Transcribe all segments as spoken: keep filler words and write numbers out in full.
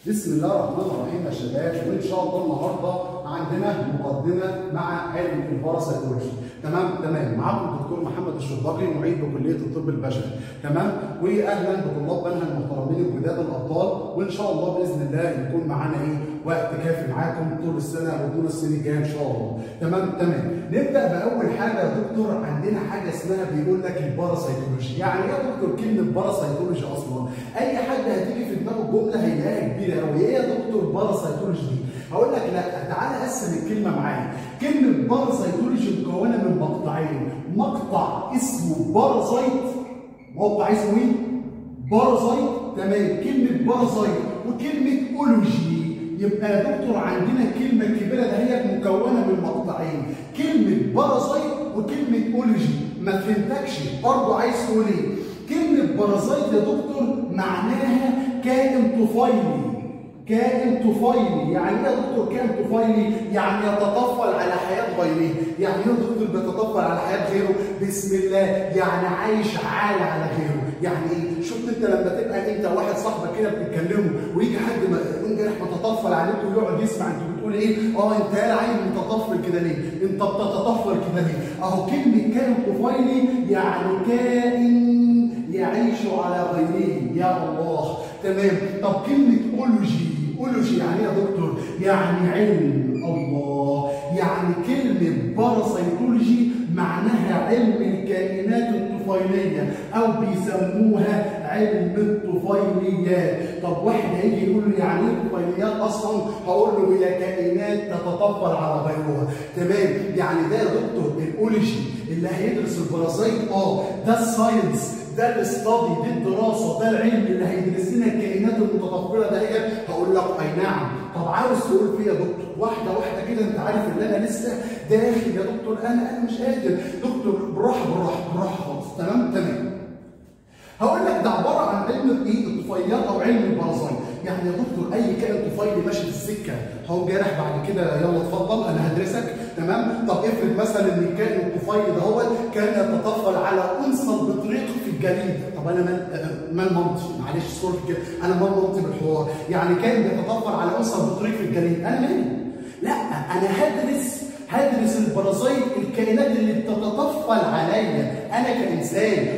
بسم الله الرحمن الرحيم يا شباب، وان شاء الله النهارده عندنا مقدمه مع علم الباراسيتولوجي. تمام تمام معاكم الدكتور محمد الشرباقي معيد بكليه الطب البشري. تمام، واهلا بطلاب بنها المحترمين الجداد الابطال، وان شاء الله باذن الله يكون معانا ايه وقت كافي معاكم طول السنه وطول السنه الجايه ان شاء الله. تمام تمام نبدا باول حاجه يا دكتور. عندنا حاجه اسمها بيقول لك الباراسيتولوجي. يعني ايه يا دكتور كلمه باراسيتولوجي اصلا؟ اي حد هتيجي في دماغه جمله هيلاقيها كبيره قوي. ايه يا دكتور باراسيتولوجي دي؟ هقول لك لا، تعالى قسم الكلمه معايا. كلمه باراسيتولوجي مكونه من مقطعين، مقطع اسمه بارازايت، موقع اسمه ايه؟ بارازايت. تمام، كلمه بارازايت وكلمه اولوجي. يبقى يا دكتور عندنا الكلمه الكبيره دهيت مكونه من مقطعين، كلمه بارازايت وكلمه اولوجي. ما فهمتكش برضه عايز تقول ايه؟ كلمه بارازايت يا دكتور معناها كائن طفيلي. كائن طفيلي، يعني ايه يا دكتور كائن طفيلي؟ يعني يتطفل على حياه غيره. يعني ايه يا دكتور بيتطفل على حياه غيره؟ بسم الله، يعني عايش عالي على غيره. يعني ايه؟ شفت انت لما تبقى انت واحد صاحبك كده بتتكلموا ويجي حد ما يقوم جاي متطفل عليك ويقعد يسمع انت بتقول ايه؟ اه انت يا عيل متطفل كده ليه؟ انت بتتطفل كده ليه؟ اهو كلمه كائن طفيلي يعني كائن يعيش على غيره. يا الله. تمام، طب كلمه اولوجي، اولوجي يعني ايه يا دكتور؟ يعني علم. الله، يعني كلمه باراسيتولوجي معناها علم الكائنات الطفيليه او بيسموها علم الطفيليات. طب واحد هيجي يقول له يعني ايه الطفيليات اصلا؟ هقول له هي كائنات تتطفل على غيرها. تمام، يعني ده يا دكتور الاولوجي اللي هيدرس البارازيت. اه ده الساينس، ده الاستادي، دي الدراسه، ده العلم اللي هيدرس لنا الكائنات المتطفله دهيت. هقول لك اي نعم. طب عاوز تقول فيه يا دكتور واحده واحده كده؟ انت عارف ان انا لسه داخل يا دكتور، انا انا مش قادر. دكتور بالراحه بالراحه بالراحه خالص. تمام تمام هقول لك ده عباره عن علم ايه؟ الطفيليات او علم البارازيت. يعني يا دكتور اي كائن طفيلي ماشي في السكه هو جارح بعد كده يلا اتفضل انا هدرسك. تمام، طب افرض مثلا ان الكائن الطفيلي ده هو كان يتطفل على انثى البطريق في الجليد. طب انا مال مال مامتي؟ معلش سوري كده، انا مال مامتي بالحوار. يعني كان بيتطفل على انثى البطريق في الجليد، انا مالي؟ لا، انا هدرس هدرس البارازيت، الكائنات اللي بتتطفل عليا انا كانسان.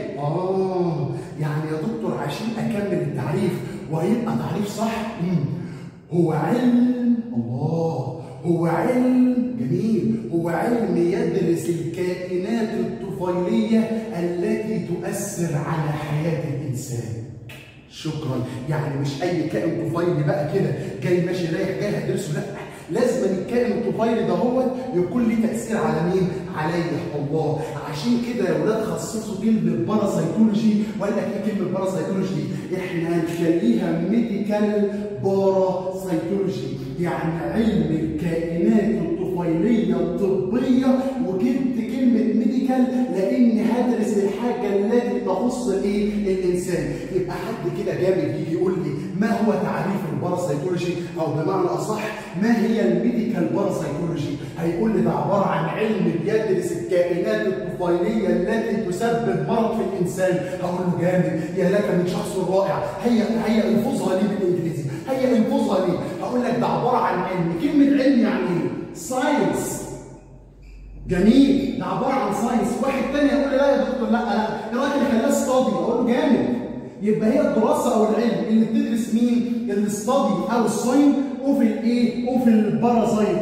اه يعني يا دكتور عشان اكمل التعريف وهيبقى تعريف صح، مم. هو علم، الله، هو علم جميل، هو علم يدرس الكائنات الطفيليه التي تؤثر على حياه الانسان. شكرا. يعني مش اي كائن طفيلي بقى كده جاي ماشي رايح جاي هدرسه، لا، لازم الكائن الطفيلي ده هو يكون له تاثير على مين؟ عليا. الله، عشان كده يا ولاد خصصوا كلمه باراسيتولوجي. وقال لك ايه كلمه باراسيتولوجي؟ احنا هنخليها ميديكال باراسيتولوجي، يعني علم الكائنات الطفيليه الطبيه. وجبت كلمه ميديكال لان هدرس الحاجه التي تخص الايه؟ الانسان. يبقى حد كده جامد يجي يقول لي ما هو تعريف الباراسيتولوجي، او بمعنى اصح ما هي الميديكال باراسيتولوجي؟ هيقول لي ده عباره عن علم بيدرس الكائنات الطفيليه التي تسبب مرض في الانسان. هقول له جامد، يا لك من شخص رائع. هي هي الفظها لي بالانجليزي، هي الفظها لي. هقول لك ده عباره عن علم. كلمه علم يعني ايه؟ ساينس. جميل، ده عباره عن ساينس. واحد تاني يقول لي لا يا دكتور، لا لا الراجل خلاه ستادي. اقول له جامد. يبقى هي الدراسه او العلم اللي بتدرس مين؟ الاستادي او الساين اوف الايه؟ اوف البارازيت.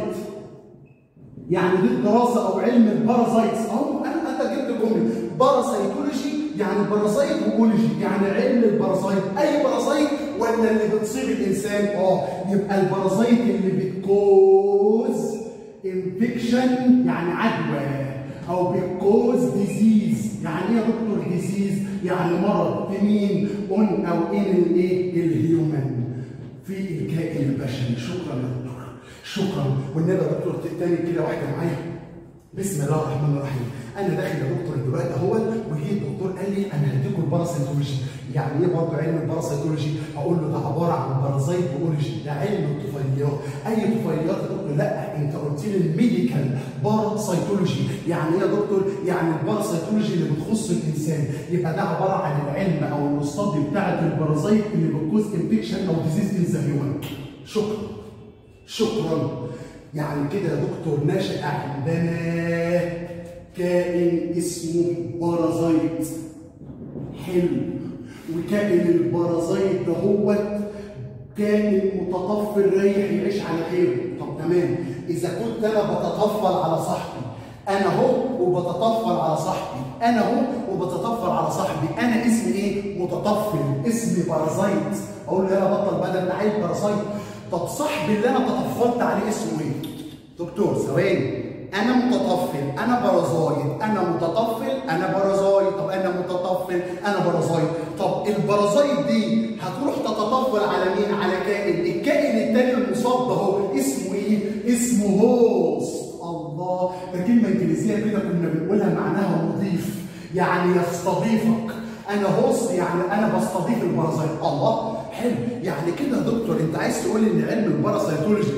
يعني دي الدراسه او علم البارازيتس. اهو انا انت جبت جمله باراسيتولوجي يعني بارازيت، واولوجي يعني علم البارازيت. اي بارازيت ولا اللي بتصيب الانسان؟ اه يبقى البارازيت اللي بتكوز انفكشن يعني عدوى، او بتكوز ديزيز. يعني ايه يا دكتور ديزيز؟ يعني مرض في مين؟ اون او ان الايه؟ الهيومن، في الكائن البشري. شكرا يا دكتور، شكرا. والنبي يا دكتور تاني كده واحده معايا. بسم الله الرحمن الرحيم. انا داخل يا دكتور دلوقتي اهوت، وجه الدكتور قال لي انا هديكم الباراسيتولوجي. يعني ايه برضه علم الباراسيتولوجي؟ هقول له ده عباره عن بارازيت واولوجي، ده علم الطفيليات. اي طفيليات يا دكتور؟ لا، انت قلت لي الميديكال باراسيتولوجي. يعني ايه يا دكتور؟ يعني الباراسيتولوجي اللي بتخص الانسان، يبقى ده عباره عن العلم او الاستادي بتاعت البارازيت اللي بتكوز انفكشن او ديزيز ان ذا هيومن. شكرا شكرا. يعني كده يا دكتور نشأ عندنا كائن اسمه بارازيت. حلو. وكائن البارازيت ده هو كائن متطفل رايح يعيش على غيره. طب تمام، اذا كنت انا بتطفل على صاحبي، انا اهو وبتطفل على صاحبي، انا اهو وبتطفل على صاحبي، انا اسمي ايه؟ متطفل، اسمي بارازيت. اقول له يلا بطل بدل ده عيب بارازيت. طب صاحبي اللي انا تطفلت عليه اسمه ايه؟ دكتور ثواني، انا متطفل، انا بارازايت، انا متطفل، انا بارازايت، طب انا متطفل، انا بارازايت، طب البارازايت دي هتروح تتطفل على مين؟ على كائن، الكائن التاني المصاب ده هو اسمه ايه؟ اسمه هوست. الله، ده كلمه انجليزيه كده كنا بنقولها معناها مضيف، يعني يستضيفك. انا هوست يعني انا بستضيف البارازايت. الله، حلو. يعني كده يا دكتور انت عايز تقول ان علم الباراسيتولوجي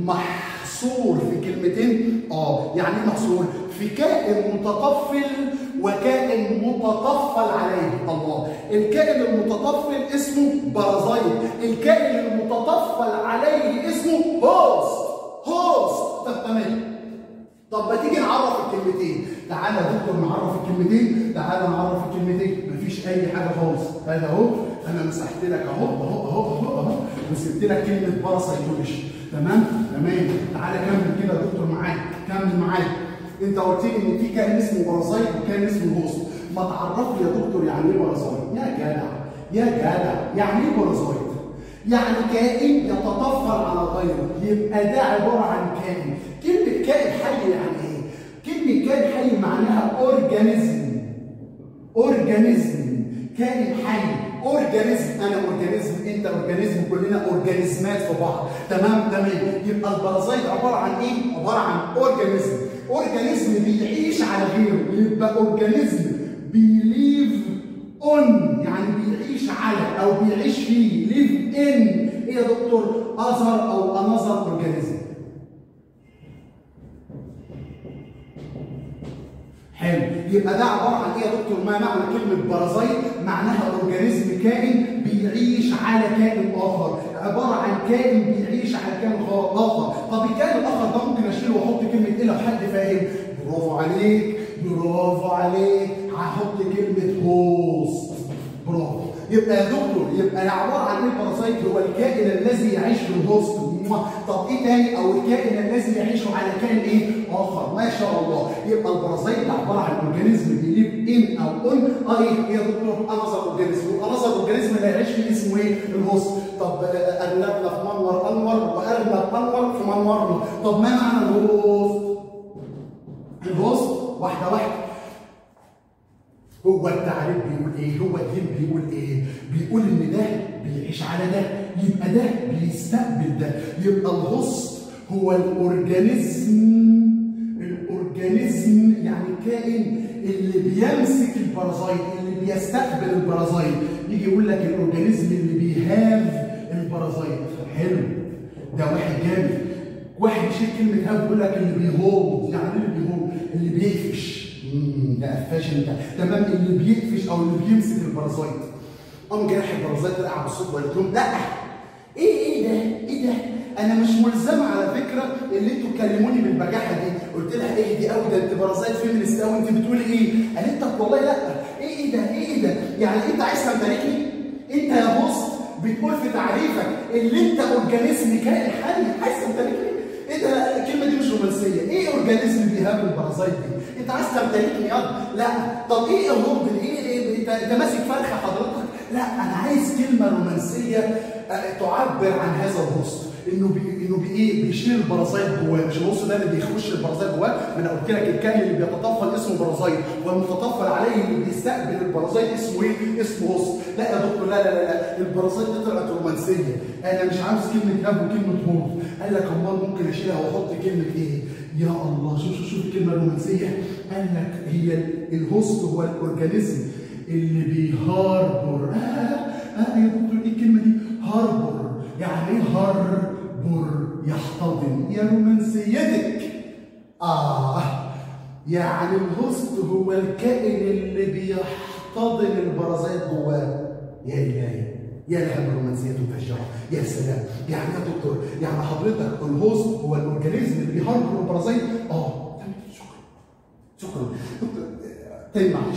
محصور في كلمتين؟ اه، يعني ايه محصور؟ في كائن متطفل وكائن متطفل عليه. الله، الكائن المتطفل اسمه بارازايت، الكائن المتطفل عليه اسمه هوست. هوست. طب تمام. طب ما تيجي نعرف الكلمتين. تعالى يا دكتور نعرف الكلمتين، تعالى نعرف الكلمتين. مفيش اي حاجه خالص. هذا اهو انا مسحت لك اهو اهو اهو اهو اهو وسبت لك كلمه باراسيتولوجي. تمام؟ تمام. تعالى كمل كده يا دكتور معايا، كمل معايا. انت قلت لي ان في كائن اسمه بارازايت وكائن اسمه هوست. ما تعرف لي يا دكتور يعني ايه بارازايت؟ يا جدع يا جدع، يعني ايه بارازايت؟ يعني كائن يتطفل على غيره، يبقى ده عباره عن كائن. كلمه كائن حي يعني ايه؟ كلمه كائن حي معناها اورجانيزم. اورجانيزم، كائن حي، اورجانيزم. انا اورجانيزم، انت اورجانيزم، كلنا اورجانيزمات في بعض. تمام تمام. يبقى البارازايت عباره عن ايه؟ عباره عن اورجانيزم. اورجانيزم بيعيش على غيره، يبقى اورجانيزم بيليف اون، يعني بيعيش على او بيعيش فيه. ليف ان ايه يا دكتور؟ اذر او انذر اورجانيزم. حلو. يبقى ده عباره عن ايه يا دكتور؟ ما معنى كلمه بارازايت؟ معناها اورجانيزم كائن بيعيش على كائن اخر، عباره عن كائن بيعيش على كائن اخر. طب الكائن الاخر ده ممكن اشيله واحط كلمه ايه لو حد فاهم؟ برافو عليك، برافو عليك، هحط كلمه هوست. برافو. يبقى يا دكتور يبقى عباره عن ايه البارازايت؟ هو الكائن الذي يعيش في الهوست. طب ايه تاني؟ او الكائن الذي يعيش على كائن ايه؟ اخر. ما شاء الله. يبقى البارازايت عباره عن اورجانيزم بيليف ان او اون. اه ايه يا دكتور؟ انذر اورجانيزم. والانذر اورجانيزم اللي هيعيش فيه اسمه ايه؟ الهوست. طب ارنبنا في منور انور وارنب انور في منورنا. طب ما معنى الهوست؟ الهوست واحده واحده. هو التعريف بيقول ايه؟ هو الدين بيقول ايه؟ بيقول ان ده بيعيش على ده، يبقى ده بيستقبل ده. يبقى الهوست هو الاورجانيزم، الاورجانيزم يعني الكائن اللي بيمسك البارازايت، اللي بيستقبل البارازايت. يجي يقول لك الاورجانيزم اللي بيهاف البارازايت. حلو، ده واحد جامد. واحد يشيل كلمه هاف يقول لك اللي بيهولد. يعني ايه اللي بيهولد؟ اللي بيقفش. امم ده قفاش انت. تمام، اللي بيقفش او اللي بيمسك البارازايت. قام جاي راح البارازايت رقع بالصوت وقالت لهم لا. ايه ايه ده؟ ايه ده؟ انا مش ملزمه على فكره اللي انتوا تكلموني بالبجاحه دي. قلت لها ايه دي قوي، ده انت بارازايت فيمينست قوي، انت بتقولي ايه؟ قالت لك والله لا. ايه ايه ده؟ ايه ده؟ يعني انت عايز تمتلكني؟ انت يا بوست بتقول في تعريفك اللي انت اورجانيزم كائن حي، عايز تمتلكني؟ ايه ده؟ الكلمه دي مش رومانسيه. ايه اورجانيزم بيهاب البارازايت دي؟ انت عايز تمتلكني ياض؟ لا. طب ايه الهرب؟ ايه ايه انت انت ماسك فرخه حضرتك؟ لا، انا عايز كلمه رومانسيه تعبر عن هذا الهوست، انه بي انه بايه؟ بيشيل البارازايت جواه. مش الهوست ده اللي بيخش البارازايت جواه؟ ما انا قلت لك الكائن اللي بيتطفل اسمه بارازايت، والمتطفل عليه اللي بيستقبل البارازايت اسمه ايه؟ اسمه هوست. لا يا دكتور، لا لا لا، البارازايت دي طلعت رومانسيه. انا مش عاوز كلمه هاب وكلمه هورب. قال لك امال ممكن اشيلها واحط كلمه ايه؟ يا الله، شوف شوف شوف الكلمه الرومانسيه. قال لك هي الهوست هو الاورجانيزم اللي بيهاربر. اه اه يا دكتور، ايه الكلمه دي؟ هاربر. يعني ايه هاربر؟ يحتضن يا رومانسيتك. آه يعني الهوست هو الكائن اللي بيحتضن البرازيت جواه. يا إلهي يا لها الرومانسية الفجرة، يا سلام. يعني يا دكتور يعني حضرتك الهوست هو الأورجانيزم اللي بيهرب البرازيت؟ آه تمام. شكرا شكرا دكتور. تاني معلش.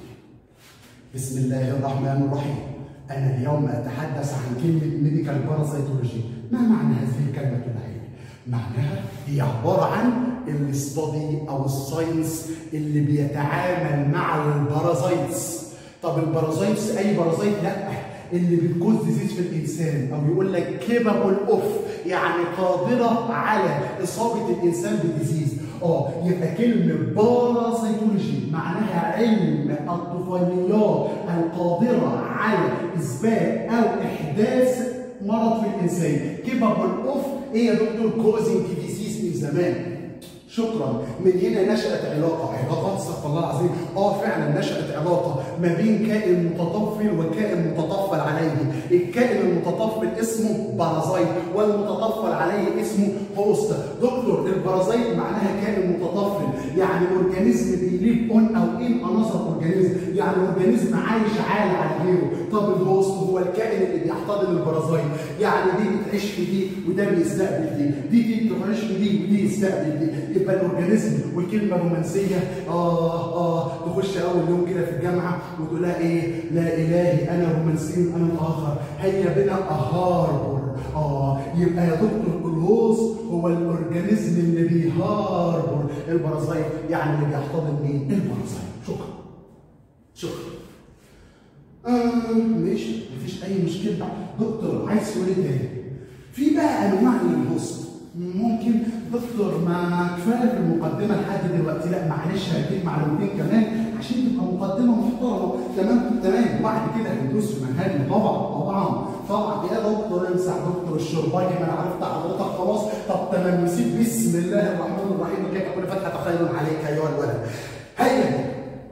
بسم الله الرحمن الرحيم. أنا اليوم أتحدث عن كلمة ميديكال بارازيتولوجي. ما معنى هذه الكلمة العلمية؟ معناها هي عبارة عن الاستادي أو الساينس اللي بيتعامل مع البارازيتس. طب البارازيتس أي بارازيت؟ لأ، اللي بتكوز ديزيز في الانسان، او يقول لك كيبابل اوف يعني قادره على اصابه الانسان بديزيز. اه يبقى كلمه بارازيتولوجي معناها علم الطفيليات القادره على اثبات او احداث مرض في الانسان. كيبابل اوف ايه يا دكتور؟ كوزنج ديزيز من زمان. شكرا. من هنا نشأت علاقة، علاقات استغفر الله العظيم، اه فعلا نشأت علاقة ما بين كائن متطفل وكائن متطفل عليه. الكائن المتطفل اسمه بارازيت والمتطفل عليه اسمه هوست. دكتور البارازيت معناها كائن متطفل، يعني اورجانيزم بيليف اون او ان انذر اورجانيزم، يعني اورجانيزم عايش عالي على غيره. طب الهوست هو الكائن اللي بيحتضن البارازيت، يعني دي بتعيش في دي وده بيستقبل دي، دي دي بتعيش في دي ودي يستقبل دي. يبقى الاورجانيزم والكلمه رومانسيه. اه اه تخش اول يوم كده في الجامعه وتقول لها ايه؟ لا الهي انا رومانسي انا الاخر، هيا بنا اهاربر. اه يبقى يا دكتور الهوست هو الاورجانيزم اللي بيهاربر البارازيت، يعني اللي بيحتضن مين؟ البارازيت. شكرا شكرا. آه ماشي مفيش اي مشكله. دكتور عايز سؤال تاني. في بقى انواع للهوست. ممكن دكتور ما كفايه في المقدمه لحد دلوقتي، لا معلش هديك معلومتين كمان عشان تبقى مقدمه محترمه. تمام تمام. وبعد كده هندوس في منهجنا طبعا طبعا طبعا. يا دكتور امسح دكتور الشرباجي، ما انا عرفت حضرتك خلاص. طب تمام نسيب بسم الله الرحمن الرحيم وكيف تكون فتحه خير عليك ايها الولد. هيا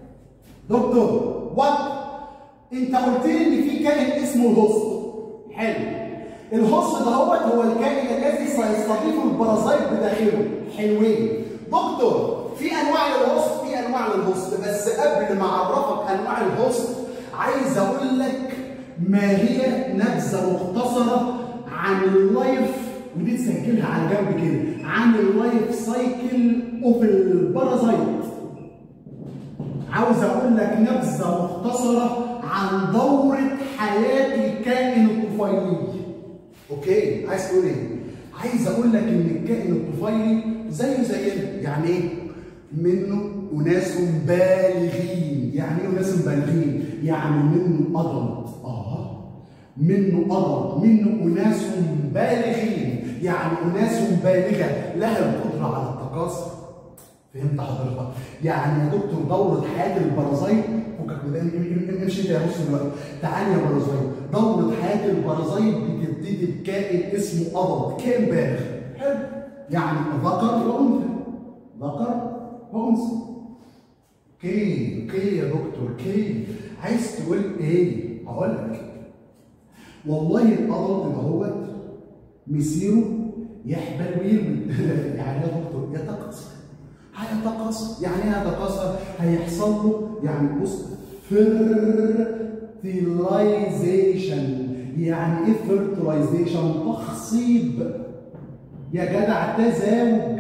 دكتور وات انت قلت لي ان في كائن اسمه الهوست. حلو. الهوست دهوت هو الكائن الذي سيستضيف البارازيت بداخله. حلوين. دكتور في انواع للهوست، في انواع للهوست، بس قبل ما اعرفك انواع الهوست عايز اقول لك ما هي نبذه مختصره عن اللايف، ودي تسجلها على جنب كده، عن اللايف سايكل اوف البارازيت. عاوز اقول لك نبذه مختصره عن دوره حياه الكائن الطفيلي. اوكي، عايز تقول ايه؟ عايز اقول لك ان الكائن الطفيلي زيه زينا. يعني ايه؟ منه اناس بالغين. يعني ايه اناس بالغين؟ يعني منه ادلت. اه منه ادلت، منه اناس بالغين، يعني اناس بالغه لها القدره على التكاثر. فهمت حضرتك؟ يعني يا دكتور دوره حياه البارازيت، فكك من امشي يا بص دلوقتي، تعالى يا بارازيت. دوره حياه البارازيت بتبتدي بكائن اسمه ادلت، كائن بالغ. حلو. يعني ذكر وانثى، ذكر وانثى. اوكي اوكي يا دكتور اوكي. عايز تقول ايه؟ هقول لك. والله الادلت دهوت مسيره يحبل ويرمي. يعني يا دكتور يتكاثر. هيتكاثر. يعني ايه هيتكاثر؟ هيحصل له يعني بص فيرتيلايزيشن. يعني ايه فيرتيلايزيشن؟ تخصيب يا جدع، تزاوج.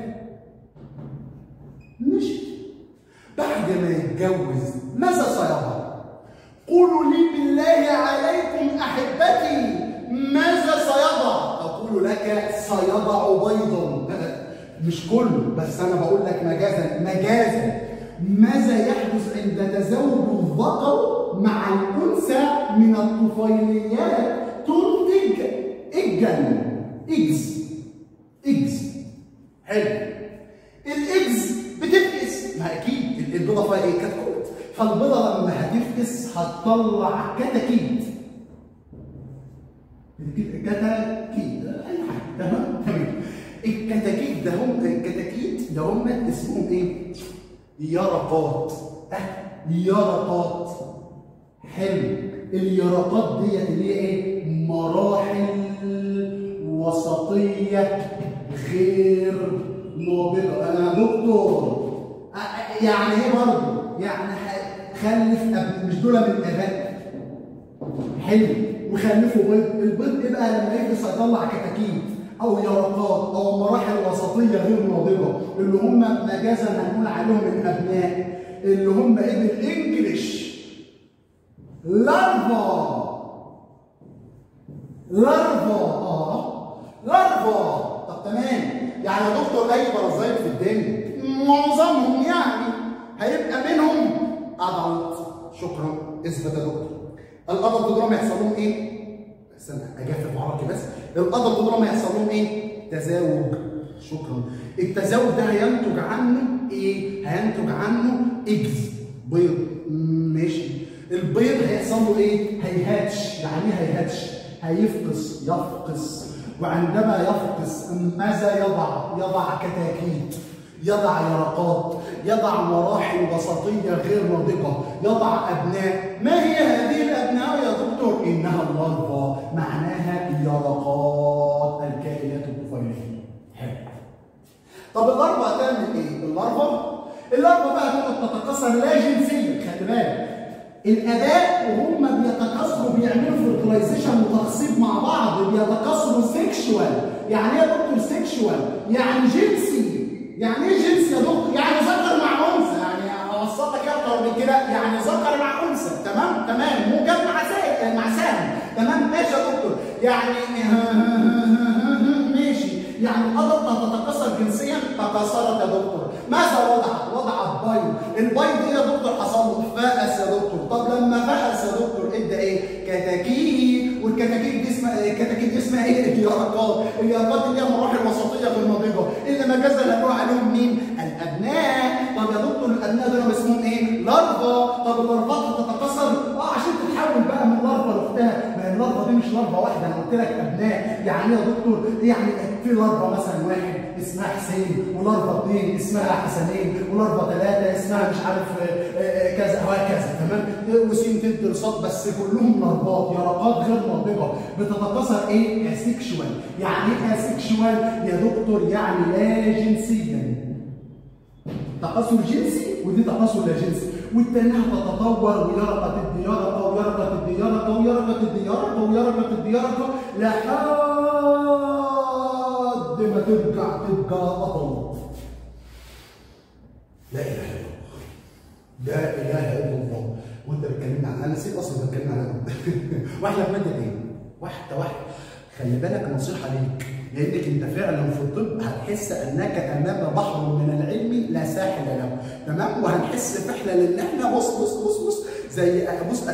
ماشي. بعد ما يتجوز ماذا سيضع؟ قولوا لي بالله عليكم احبتي ماذا سيضع؟ اقول لك سيضع بيضا. مش كله، بس انا بقول لك مجازا مجازا. ماذا يحدث عند تزاوج الذكر مع الانثى من الطفيليات تنتج اجا اجز اجز. حلو. الاجز بتفقس، ما اكيد البيضه فيها ايه؟ كتكوت. فالبيضه لما هتفقس هتطلع كتاكيت. كتاكيت اي حاجه. تمام تمام. الكتاكيت ده هم الكتاكيت ده هم اسمهم ايه؟ يرقات. اه يرقات. حلو. اليرقات ديت اللي هي ايه؟ مراحل وسطيه غير ناضجه. انا دكتور يعني ايه برضه؟ يعني خلف ابن، مش دول من اباء حلو وخلفوا بيض، البيض ايه بقى لما يفلس هيطلع كتاكيت او يرقات او مراحل وسطيه غير ناضجه اللي هم مجازا هنقول عليهم الابناء اللي هم ايه بالانجلش؟ لارفا. لارفا اه لارفا. طب تمام، يعني يا دكتور اي بارازايت في الدنيا معظمهم يعني هيبقى منهم ادلت. شكرا، اثبت يا دكتور. الادلت دول هيحصل لهم ايه؟ استنى اجفف عرقي بس. الادلت دول هيحصل لهم ايه؟ تزاوج. شكرا. التزاوج ده هينتج عنه ايه؟ هينتج عنه اجز، بيض. ماشي. البيض هيحصل له ايه؟ هيهاتش. يعني ايه هيهاتش؟ هيفقس، يفقس. وعندما يفقس ماذا يضع؟ يضع كتاكيت، يضع يرقات، يضع مراحل وسطيه غير ناضجه، يضع ابناء. ما هي هذه الابناء يا دكتور؟ انها اللارفا، معناها اليرقات، الكائنات الطفيليه. حلو. طب اللارفا هتعمل ايه؟ اللارفا اللارفا بقى تقعد تتكاثر لا جنسيا. خلي بالك الاباء وهم بيتكاثروا بيعملوا فيرتلايزيشن وتخصيب مع بعض، بيتكاثروا سيكشوال. يعني ايه يا دكتور سيكشوال؟ يعني جنسي. يعني ايه جنسي يا دكتور؟ يعني ذكر مع انثى. يعني اوصل لك اكتر من كده، يعني ذكر مع انثى. تمام تمام، موجب مع سالب مع سالب. تمام ماشي يا دكتور. يعني ماشي. يعني الادلت هتتكاثر جنسيا، تكاثرت يا دكتور. ماذا وضعت؟ وضعت بيض. البيض ايه يا دكتور حصل له؟ فأس يا دكتور. طب لما فأس يا دكتور ادى ايه؟ كتاكيت. والكتاكيت دي اسمها الكتاكيت دي اسمها ايه؟ اليرقات. اليرقات اللي هي مراحل وسطيه غير ناضجه اللي مجازا هنقول عليهم مين؟ الابناء. طب يا دكتور الابناء دول اسمهم ايه؟ لارفا. طب اللارفات هتتكاثر؟ اه عشان تتحول بقى من لارفا لاختها. ما هي اللارفا دي مش لارفا واحده، انا قلت لك ابناء. يعني ايه يا دكتور؟ يعني في لارفا مثلا واحد اسمها حسين، ولارفا اثنين اسمها حسنين، ولارفا ثلاثه اسمها مش عارف كذا وهكذا. تمام؟ وسين تد رصاد، بس كلهم لارفات، يرقات غير ناضجه بتتكاثر ايه؟ اسيكشوال. يعني ايه اسيكشوال يا دكتور؟ يعني لا جنسيا. تكاثر جنسي ودي تكاثر لا جنسي، والتانية هتتطور ويرقة تدي يرقة ويرقة تدي يرقة ويرقة تدي يرقة ويرقة تدي يرقة لحد ما ترجع تبقى أضل. لا إله إلا الله. لا إله إلا الله. وأنت بتكلمنا عن أنا نسيت أصلا بتكلمنا عن واحدة في مادة إيه؟ واحدة واحدة. خلي بالك نصيحة ليك، لأنك أنت فعلا في الطب هتحس أنك أمام بحر من العلم لا ساحل له، تمام؟ وهنحس فعلا إن إحنا بص بص بص بص زي بص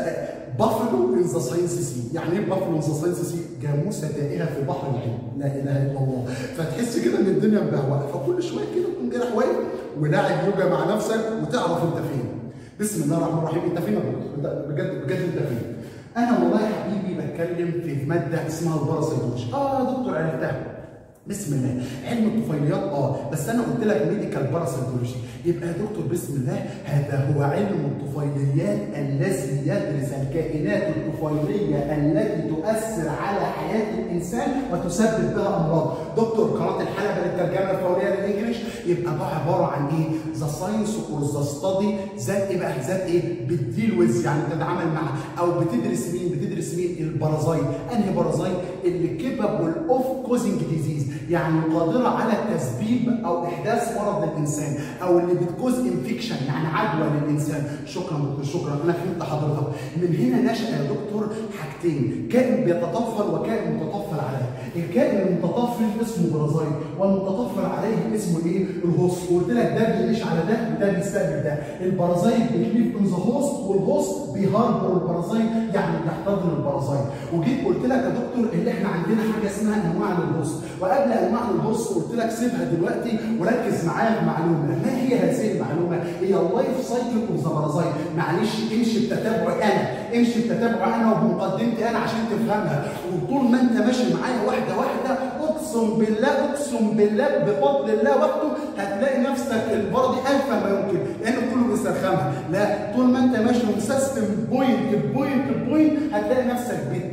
بافلو إن ذا ساينس سي. يعني إيه بافلو إن ذا ساينس سي؟ جاموسة تائهة في بحر العلم، لا إله إلا الله. فتحس كده إن الدنيا مبهوأة، فكل شوية كده تقوم جاي واقف ولاعب يوجا مع نفسك وتعرف أنت فين. بسم الله الرحمن الرحيم. أنت فين يا دكتور؟ بجد بجد أنت فين؟ أنا والله يا حبيبي بتكلم في مادة اسمها الباراسيتولوجي. آه يا دكتور عرفتها. بسم الله. علم الطفيليات اه بس انا قلت لك ميديكال باراسيتولوجي. يبقى يا دكتور بسم الله هذا هو علم الطفيليات الذي يدرس الكائنات الطفيليه التي تؤثر على حياه الانسان وتسبب بها امراض. دكتور قناه الحلبه للترجمه الفوريه للانجليش. يبقى ده عباره عن ايه؟ ذا ساينس اور ذا ستادي ذات ايه بقى؟ ذات ايه؟ بتديل ويز، يعني بتتعامل مع او بتدرس مين؟ بتدرس مين؟ البارازايت. انهي بارازايت؟ اللي كيبابل اوف كوزنج ديزيز، يعني قادره على تسبيب او احداث مرض للانسان، او اللي بتكوز انفكشن يعني عدوى للانسان. شكرا دكتور شكرا، انا فهمت حضرتك. من هنا نشأ يا دكتور حاجتين، كائن بيتطفل وكائن متطفل عليه. الكائن المتطفل اسمه بارازايت، والمتطفل عليه اسمه ايه؟ الهوست. وقلت لك ده بيعيش على ده وده بيستقبل ده. البارازايت بيليف ان ذا هوست، والهوست بيهاربر البارازايت يعني بيحتضن البارازايت. وجيت قلت لك يا دكتور اللي احنا عندنا حاجه اسمها انواع للهوست، وقبل انواع الهوست قلت لك سيبها دلوقتي وركز معايا في معلومه. ما هي هذه المعلومه؟ هي اللايف سايكل اوف ذا بارازايت. معلش امشي بتتابعي انا، امشي بتتابعي انا وبمقدمتي انا عشان تفهمها. وطول ما انت ماشي معايا واحده واحده اقسم بالله اقسم بالله بفضل الله وحده هتلاقي نفسك المره دي الف ما يمكن، لان كله بيسترخمها. لا، طول ما انت ماشي ومسستم بوينت بوينت بوينت هتلاقي نفسك بت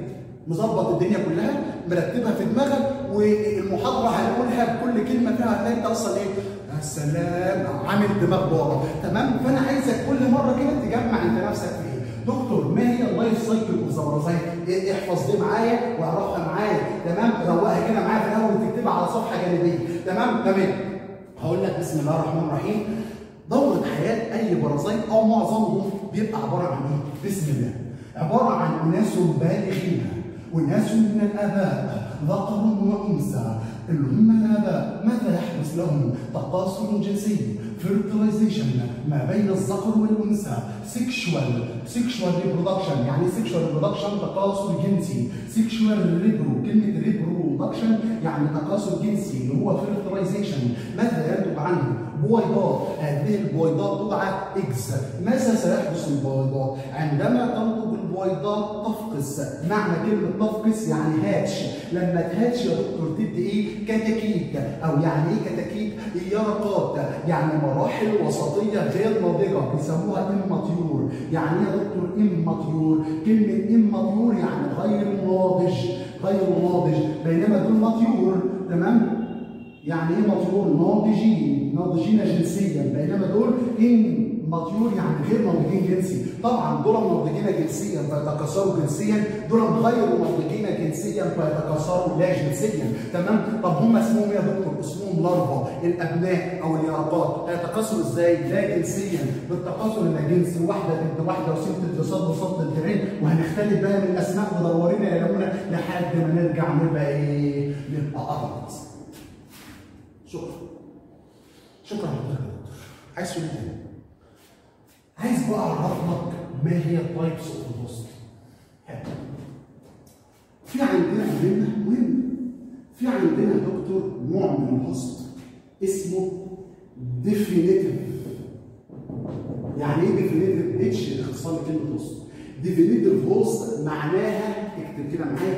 مظبط الدنيا كلها، مرتبها في دماغك، والمحاضره هنقولها بكل كلمه فيها هتلاقي انت اصلا ايه؟ يا سلام، عامل دماغ بابا. تمام؟ فانا عايزك كل مره كده تجمع انت نفسك في ايه؟ دكتور ما هي اللايف سايكل اوف ذا بارازايت؟ احفظ دي معايا واعرفها معايا. تمام؟ روقها كده معايا في الاول وتكتبها على صفحه جانبيه. تمام؟ تمام. هقول لك بسم الله الرحمن الرحيم. دورة حياة أي بارازايت أو معظمهم بيبقى عبارة عن إيه؟ بسم الله. عبارة عن أناس بالغين وناس من الآباء ذكر وأنثى اللي هم الآباء، ماذا يحدث لهم؟ تقاصر جنسي، فيرتلايزيشن ما بين الذكر والأنثى، سيكشوال سيكشوال ريبرودكشن. يعني سيكشوال ريبرودكشن تقاصر جنسي، سيكشوال ريبرو كلمة ريبرودكشن يعني تقاصر جنسي اللي هو فيرتلايزيشن. ماذا ينتج عنه؟ بويضات، هذه البويضات تدعى اكس. ماذا سيحدث البويضات؟ عندما تنضج البويضات تفقس. معنى كلمة تفقس يعني هاتش. لما تهاتش يا دكتور تدي ايه؟ كتاكيت. او يعني ايه كتاكيت؟ يرقات، يعني مراحل وسطية غير ناضجة بيسموها اماتيور. يعني ايه يا دكتور اماتيور؟ كلمة اماتيور يعني غير ناضج، غير ناضج، بينما دول ماتيور. تمام؟ يعني ايه ماتيور؟ ناضجين، ناضجين جنسيا، بينما دول ان ماتيور يعني غير ناضجين جنسي. طبعا دول ناضجين جنسيا فيتكاثروا جنسيا، دول غير ناضجين جنسيا فيتكاثروا لا جنسيا. تمام؟ طب هم اسمهم ايه يا دكتور؟ اسمهم لارفا، الابناء او اليرقات. هيتكاثروا ازاي؟ لا جنسيا، بالتكاثر اللاجنسي، واحده ضد واحده وست ضد صد وصد ضد عين، وهنختلف بقى من الاسماء ودورينا يا لمونة لحد ما نرجع نبقى ايه؟ نبقى ابيض. شكرا. شكرا لحضرتك يا دكتور. عايز سؤال تاني. عايز بقى اعرف لك ما هي التايبس اوف الهوست. في عندنا مهمه مهمه. في عندنا يا دكتور نوع من الهوست اسمه ديفينيتيف. يعني ايه ديفينيتيف؟ اتش اختصار لكلمه هوست. ديفينيتيف هوست معناها اكتب كده معايا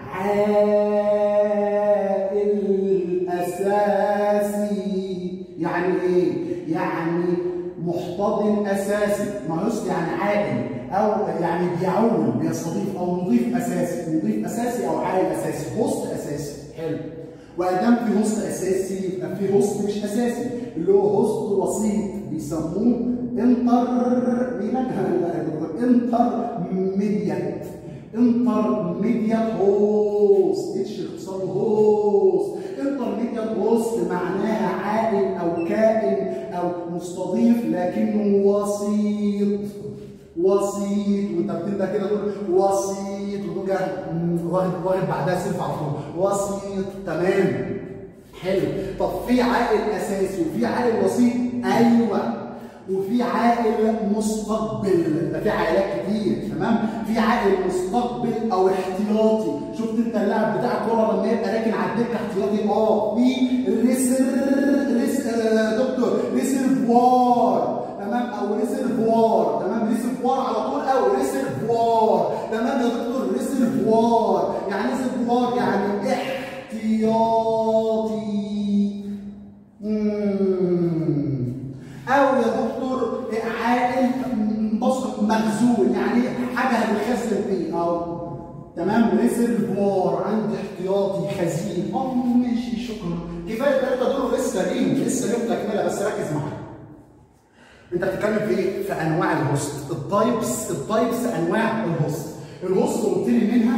عائل اساسي. يعني ايه؟ يعني محتضن اساسي. ما هوست يعني عائل او يعني بيعول بيستضيف او مضيف اساسي، مضيف اساسي او عائل اساسي، هوست اساسي. حلو. وادام في هوست اساسي يبقى في هوست مش اساسي اللي هو هوست وسيط بيسموه انتر انتر ميديات. انتر ميديات هوست. اتش اختصار هوست. انتر ميديات هوست معناها عائل او كائن او مستضيف لكنه وسيط. وسيط، وانت بتبدا كده تقول وسيط وتقول واخد واخد بعدها سلف على طول. وسيط. تمام. حلو. طب في عائل اساسي وفي عائل وسيط؟ ايوه. وفي عائل مستقبل، ده في عائلات كتير. تمام؟ في عائل مستقبل او احتياطي. شفت انت اللاعب بتاع الكوره لما يبقى راكن على الدكه احتياطي؟ اه. في ريسر ريس آه دكتور ريسيرفوار. تمام؟ او ريسيرفوار. تمام؟ ريسيرفوار على طول او ريسيرفوار. تمام يا دكتور؟ ريسيرفوار يعني ريسيرفوار يعني احتياطي. امم او يا دكتور عائل مخزون يعني حاجه هتتخزن فيه. او تمام ريسيرفوار عندي احتياطي خزين. اه ماشي شكرا. كفايه الثلاثه دول لسه ليهم لسه ليهم تكمله بس ركز معايا. انت بتتكلم في ايه؟ في انواع الهوست. التايبس التايبس انواع الهوست. الهوست قلت لي منها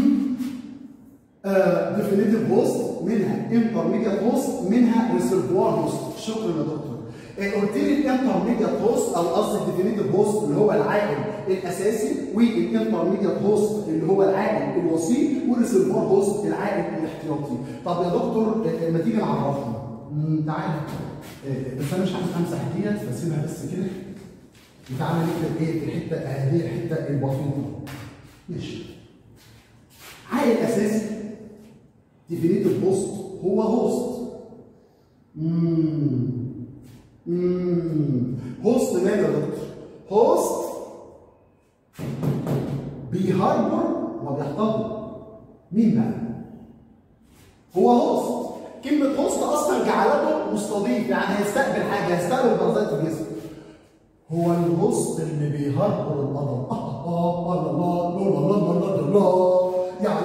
ديفينيتيف هوست، منها انترميديت هوست، منها ريسيرفوار هوست. شكرا يا دكتور. قلت لي الانترميديت هوست او قصدي الديفينيتيف هوست اللي هو العائل الاساسي، والانترميديت هوست اللي هو العائل الوسيط، والريسيرفوار هوست العائل الاحتياطي. طب يا دكتور ما تيجي نعرفهم؟ تعالى. بس انا مش عايز امسح ديت فاسيبها بس كده. وتعالى نكتب ايه في الحته هذه الحته البسيطه. ماشي. عائل اساسي ديفينيتيف هوست هو هوست. امم امم هوست ماله يا دكتور؟ هوست بيهايبر وبيحتضن. مين بقى؟ هو هوست. كلمة هوست أصلا جعلته مستضيف، يعني هيستقبل حاجة، هيستقبل بارازيت في الجسم. هو الهوست اللي بيهربر القدم. الله الله الله الله الله الله. يعني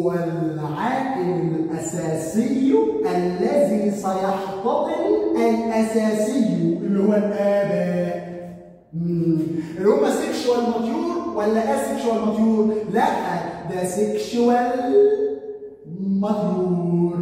هو العائل الأساسي الذي سيحتضن الأساسي اللي هو الآباء. اللي هم سيكشوال ماتيور ولا اسيكشوال ماتيور؟ لا ده سيكشوال ماتيور.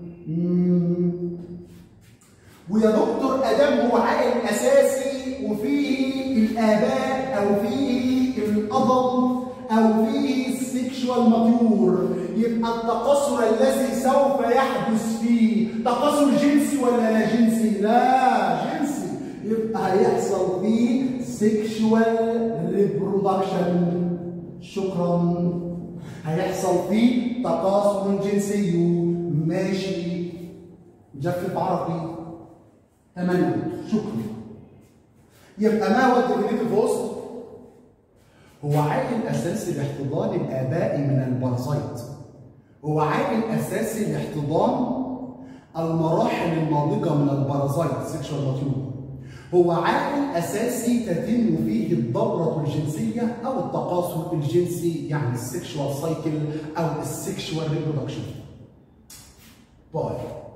ويا دكتور ادام هو عائل اساسي وفيه الاباء او فيه الابض او فيه السيكشوال ماتيور، يبقى التكاثر الذي سوف يحدث فيه تكاثر جنسي ولا لا جنسي؟ لا جنسي. يبقى هيحصل فيه سيكشوال ريبرودكشن. شكرا. هيحصل فيه تكاثر جنسي. ماشي. جف عربي. تمام. شكرا. يبقى ما هو الديفينيتيف هوست؟ هو عائل اساسي لاحتضان الاباء من البارازيت. هو عائل اساسي لاحتضان المراحل الناضجه من البارازيت سيكشوال ماتيور. هو عائل اساسي تتم فيه الدوره الجنسيه او التكاثر الجنسي، يعني السيكشوال سايكل او السيكشوال ريبرودكشن. باي.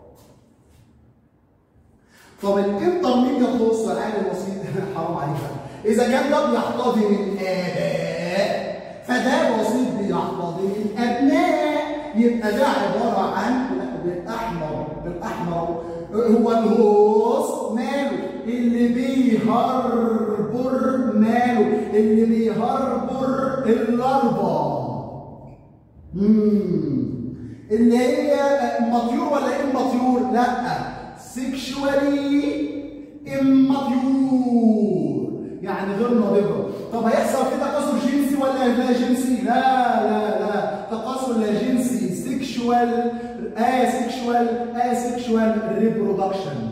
طب الانترميديت هوست العائل الوسيط حرام عليك، اذا كان ده بيحتضن الاباء فده وسيط بيحتضن الابناء، يبقى ده عباره عن بالاحمر بالاحمر هو الهوست ماله اللي بيهربر ماله اللي بيهربر اللارفا. امم اللي هي ماتيور ولا اماتيور؟ لا سيكشوالي اماتيور يعني غير ناضجه. طب هيحصل في تكاثر جنسي ولا لا جنسي؟ لا لا لا تكاثر لا جنسي. سيكشوال اسيكشوال اسيكشوال ريبرودكشن.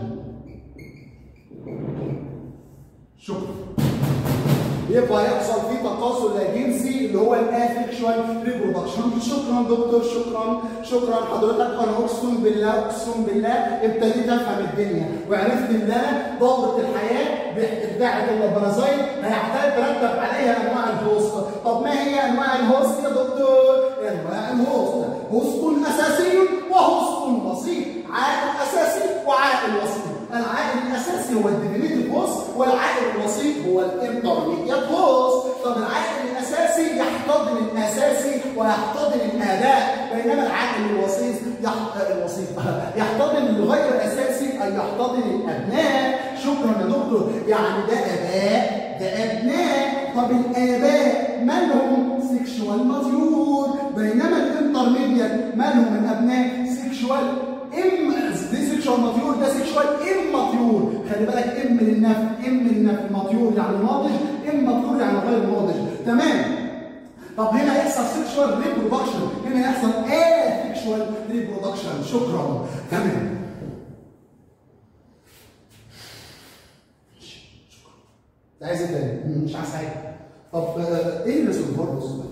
شكرا. يبقى يحصل فيه تكاثر لا جنسي اللي هو الاسيكشوال ريبرودكشن. شكرا دكتور. شكرا شكرا حضرتك. انا اقسم بالله اقسم بالله ابتديت افهم الدنيا وعرفت ان انا دوره الحياه بتاعت البارازيت هيحتاج ترتب عليها انواع الهوست. طب ما هي انواع الهوست يا دكتور؟ انواع الهوست هوست اساسي وهوست وسيط. عائل اساسي وعائل وسيط. العائل الاساسي هو الديفينيتيف هوست والعائل الوسيط هو الانترميديت هوست. طب العائل الاساسي يحتضن الاساسي ويحتضن الاباء، بينما العائل الوسيط يح... الوسيط يحتضن الغير اساسي اي يحتضن الابناء. شكرا يا دكتور. يعني ده اباء ده ابناء. طب الاباء مالهم؟ سيكشوال ماتيور، بينما الانترميديت مالهم الابناء؟ سيكشوال ام. دي سيكشوال ماتيور ده سيكشوال ام ماتيور. خلي بالك ام للنفي ام للنفي ماتيور يعني ناضج، ام ماتيور يعني غير ناضج. تمام. طب هنا يحصل سيكشوال ريبرودكشن، هنا يحصل ايه سيكشوال ريبرودكشن. شكرا. تمام. شكرا. عايز ايه تاني؟ مش عايز حاجه. طب ايه الريسيرفورس ده؟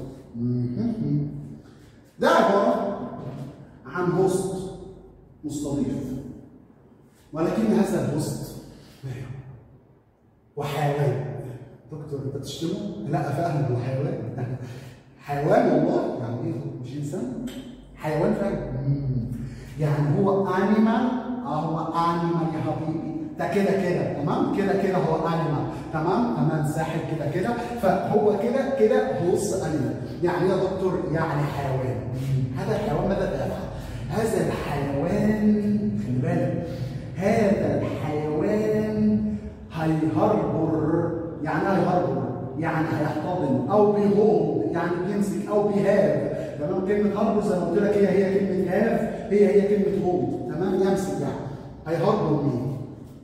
ده عباره عن هوست مستضيف، ولكن هذا الهوست وحيوان. دكتور انت بتشتمه؟ لا فاهم هو حيوان. حيوان والله. يعني ايه مش انسان؟ حيوان فعلا. يعني هو انيمال. اه هو انيمال يا حبيبي. ده كده كده تمام. كده كده هو انيمال. تمام تمام ساحل كده كده. فهو كده كده هوست انيمال. يعني يا دكتور يعني حيوان. هذا الحيوان ماذا يفعل؟ هذا الحيوان خلي بالك هذا الحيوان هيهربر. يعني ايه هيهربر؟ يعني هيحتضن او بيهولد يعني بيمسك او بيهاب. تمام. كلمه هربر زي ما قلت لك هي هي كلمه هاف هي هي كلمه هولد. تمام. يمسك يعني. هيهربر مين؟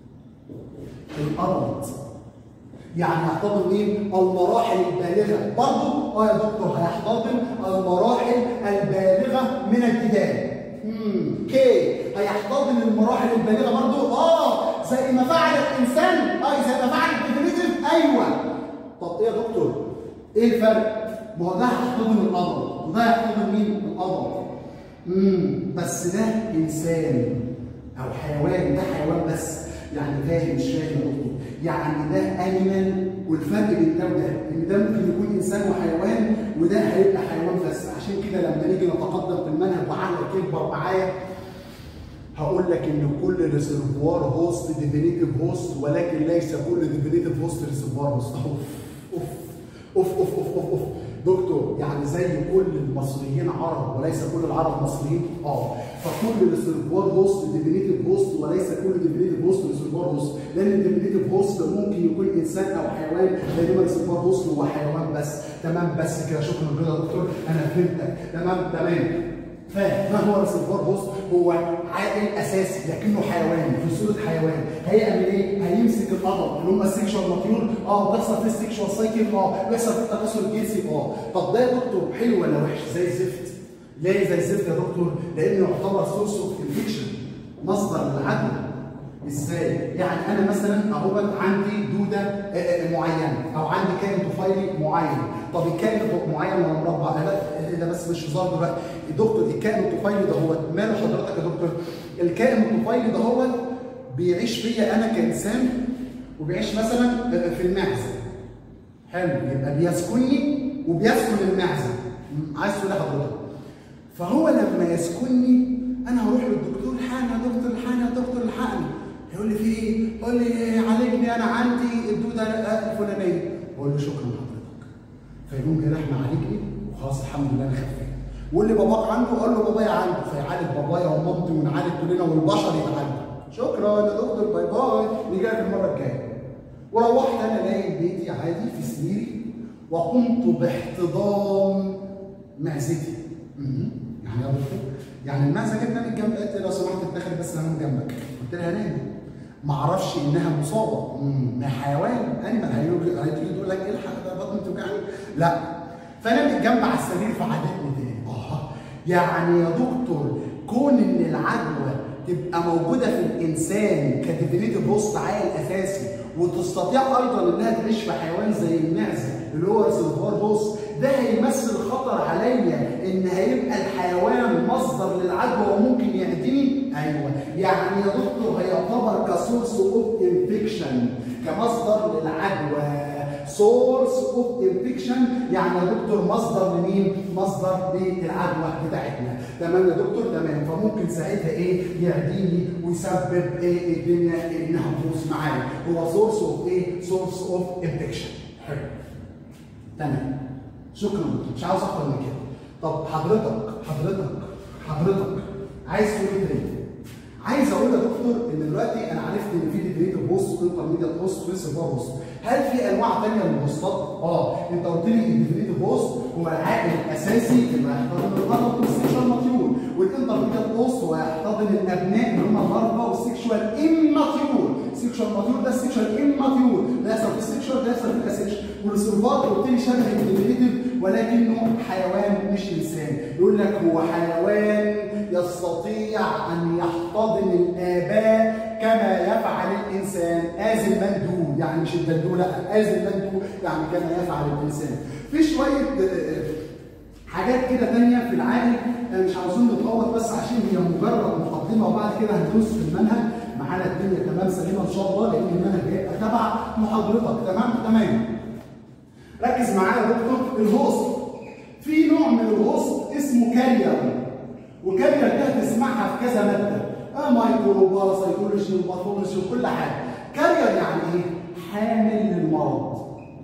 الارض. يعني هيحتضن مين؟ المراحل البالغه. برضه اه يا دكتور هيحتضن المراحل البالغه من الجدال. امم كي هيحتضن المراحل البالغه برضه اه زي ما فعل الانسان. اه زي ما فعل الديفينيتيف. ايوه. طب ايه يا دكتور؟ ايه الفرق؟ ما هو ده هيحتضن القمر وده هيحتضن مين؟ القمر. امم بس ده انسان او حيوان. ده حيوان بس يعني فاهم مش فاهم يا دكتور؟ يعني ده انيمال والفرق بين ده وده ان ده ممكن يكون انسان وحيوان وده هيبقى حيوان بس. عشان كده لما نيجي نتقدم في المنهج وعقلك يكبر معايا هقول لك ان كل ريسيرفوار هوست ديفينيتيف هوست، ولكن ليس كل ديفينيتيف هوست ريسيرفوار هوست. اوف اوف اوف اوف اوف اوف اوف دكتور، يعني زي كل المصريين عرب وليس كل العرب مصريين؟ اه، فكل ريسيرفوار هوست ديفينيتيف هوست وليس كل ديفينيتيف هوست ريسيرفوار هوست، لان الديفينيتيف هوست ممكن يكون انسان او حيوان، بينما ريسيرفوار هوست هو حيوان بس. تمام، بس كده شكرا جدا يا دكتور، انا فهمتك. تمام تمام. فما هو ريسيرفوار هوست؟ هو عاقل اساسي لكنه حيوان، في صوره حيوان. هيعمل ايه؟ هيمسك القدم اللي هم السكشوال ماتيور، اه بيحصل فيه السكشوال سايكل، اه بيحصل فيه التكاثر الجنسي، اه. طب ده يا دكتور حلو ولا وحش؟ زي الزفت. ليه زي الزفت يا دكتور؟ لانه يعتبر سورس اوف انفكشن، مصدر للعدوى. ازاي؟ يعني انا مثلا اهوت عندي دوده معينه او عندي كائن طفيلي معين. طب الكائن معين ولا مربع؟ لا ده بس مش هزار دلوقتي. دكتور الكائن الطفيلي ده هو ماله حضرتك يا دكتور؟ الكائن الطفيلي ده هو بيعيش فيا انا كانسان وبيعيش مثلا في المعزه. حلو، يبقى بيسكنني وبيسكن المعزه. عايز تقول ايه حضرتك؟ فهو لما يسكنني انا هروح للدكتور، الحقني يا دكتور، الحقني يا دكتور، الحقني. هيقول لي في ايه؟ يقول لي عالجني انا عندي الدوده الفلانيه. بقول له شكرا لحضرتك. فيقوم جاي راح معالجني وخلاص الحمد لله انا خفيت. واللي باباك عنده قال له بابايا عنده، فيعالج بابايا ومامتي ونعالج كلنا والبشر يتعالجوا. شكرا يا دكتور، باي باي، نيجي لك المره الجايه. وروحت انا نايم بيتي عادي في سريري وقمت باحتضان معزتي. يعني يا دكتور، يعني المعزه جت نامت جنب، قالت لي لو سمحت اتدخل بس انام جنبك. قلت لها نام. ما اعرفش انها مصابه، ما حيوان انيمال، هتيجي تقول لك الحق ده بطني توجعني؟ لا. فنامت جنب على السرير فعدتني تاني. اه يعني يا دكتور كون ان العدوى تبقى موجوده في الانسان كديفينيتيف هوست عائل اساسي، وتستطيع ايضا انها تعيش في حيوان زي المعزه اللي هو ريسيرفوار هوست، ده هيمثل خطر عليا ان هيبقى الحيوان مصدر للعدوى وممكن يعديني. ايوه، يعني يا دكتور هيعتبر كسورس اوف انفكشن، كمصدر للعدوى. سورس اوف انفكشن يعني يا دكتور مصدر لمين؟ مصدر للعدوى بتاعتنا. تمام يا دكتور؟ تمام. فممكن ساعتها ايه؟ يعديني ويسبب ايه الدنيا انها تبوظ معايا. هو سورس اوف ايه؟ سورس اوف انفكشن. حلو. تمام. شكرا، مش عاوز اكتر من كده. طب حضرتك حضرتك حضرتك عايز تقول ايه تاني؟ عايز اقول يا دكتور ان دلوقتي انا عرفت ان في ديفينيتيف هوست وانترميديت هوست وريسيرفوار هوست. هل في انواع ثانيه من الهوستات؟ اه، انت قلت لي ان الديفينيتيف هوست هو العائل الاساسي اللي هيحتضن الغرب والسكشوال ماتيور، والانترميديت هوست هو هيحتضن الابناء اللي هم الغربه والسكشوال اماتيور. السكشوال ماتيور ده السكشوال اماتيور، ده يحصل في السكشوال ده يحصل في الاسكشوال. والريسيرفوار قلت لي شبه الديفينيتيف ولكنه حيوان مش انسان. يقول لك هو حيوان يستطيع ان يحتضن الاباء كما يفعل الانسان، از المندو، يعني مش الدندو، لا از المندو، يعني كما يفعل الانسان. في شويه حاجات كده ثانيه في العالم مش عاوزين نتغوط بس عشان هي مجرد مقدمه، وبعد كده هندوس في المنهج. معانا الدنيا تمام سليمه ان شاء الله، لان المنهج هيبقى تبع محاضرتك. تمام تمام. ركز معايا يا دكتور. الهوست في نوع من الهوست اسمه كارير، وكارير ده هتسمعها في كذا ماده، اه مايكرو سايكولوجي وباثولوجي وكل حاجه. كارير يعني ايه؟ حامل للمرض.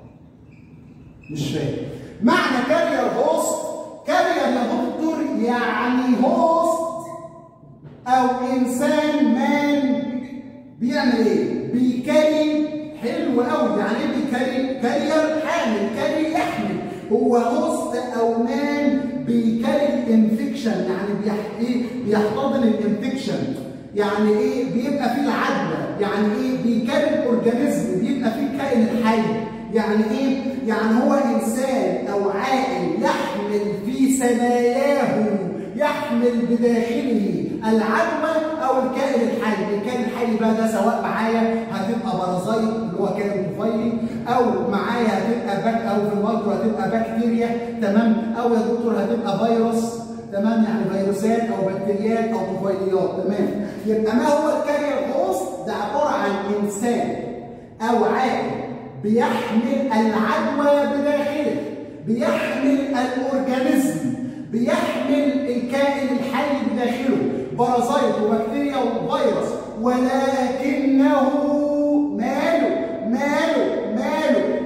مش فاهم معنى كارير هوست؟ كارير يا دكتور يعني هوست او انسان مان بيعمل ايه؟ بيكاري. حلو قوي. يعني ايه بيكاري؟ كارير حامل، كاري يحمل. هو هوست او مان بيكاري الانفكشن، يعني بيح... ايه؟ بيحتضن الانفكشن. يعني ايه؟ بيبقى فيه العدوى. يعني ايه؟ بيكاري الاورجانيزم، بيبقى فيه الكائن الحي. يعني ايه؟ يعني هو انسان او عائل يحمل في ثناياه، يحمل بداخله العدوى او الكائن الحي. الكائن الحي بقى ده سواء معايا هتبقى بارازايت اللي هو كائن طفيلي، او معايا هتبقى باك، او في المايكرو هتبقى بكتيريا. تمام. او يا دكتور هتبقى فيروس. تمام، يعني فيروسات او بكتيريات او طفيليات. تمام. يبقى ما هو الكارير هوست؟ ده عباره عن انسان او عائل بيحمل العدوى بداخله، بيحمل الاورجانيزم، بيحمل الكائن الحي بداخله بارازيت وبكتيريا وفيروس، ولكنه ماله ماله ماله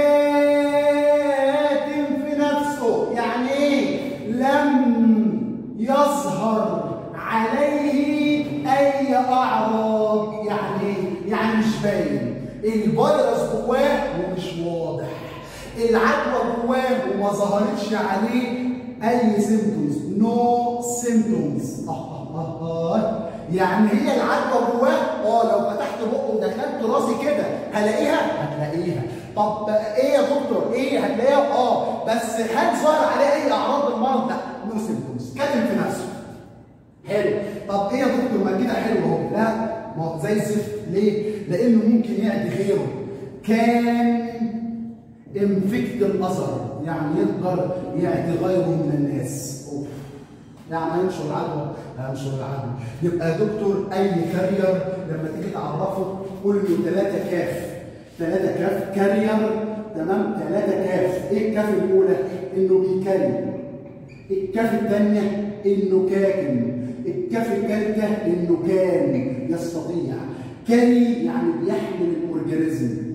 كاتم في نفسه. يعني ايه؟ لم يظهر عليه اي اعراض. يعني ايه؟ يعني مش باين، الفيروس جواه ومش واضح، العدوى جواه وما ظهرتش عليه اي سيمبتومز، نو سيمبتومز. اه اه اه يعني هي العدوى جواه، اه لو فتحت بقه ودخلت راسي كده هلاقيها؟ هتلاقيها. طب ايه يا دكتور؟ ايه هتلاقيها؟ اه بس هل ظهر عليه اي اعراض المرض؟ لا، نو سيمبتومز، كاتم في نفسه. حلو. طب ايه يا دكتور؟ ما كده حلو اهو. لا، ما هو زي الزفت. ليه؟ لانه ممكن يعدي غيره. كان انفكت الاثر، يعني يقدر يعدي غيره من الناس. أوف. يعني هينشر العدوى، هينشر العدوى. يبقى يا دكتور اي كارير لما تيجي تعرفه قول له ثلاثة كاف، ثلاثة كاف كارير. تمام؟ ثلاثة كاف. ايه الكاف الاولى؟ انه بيكري. الكاف الثانية انه كاكن. الكاف الثالثة انه كان يستطيع. كاري يعني بيحمل الاورجانيزم.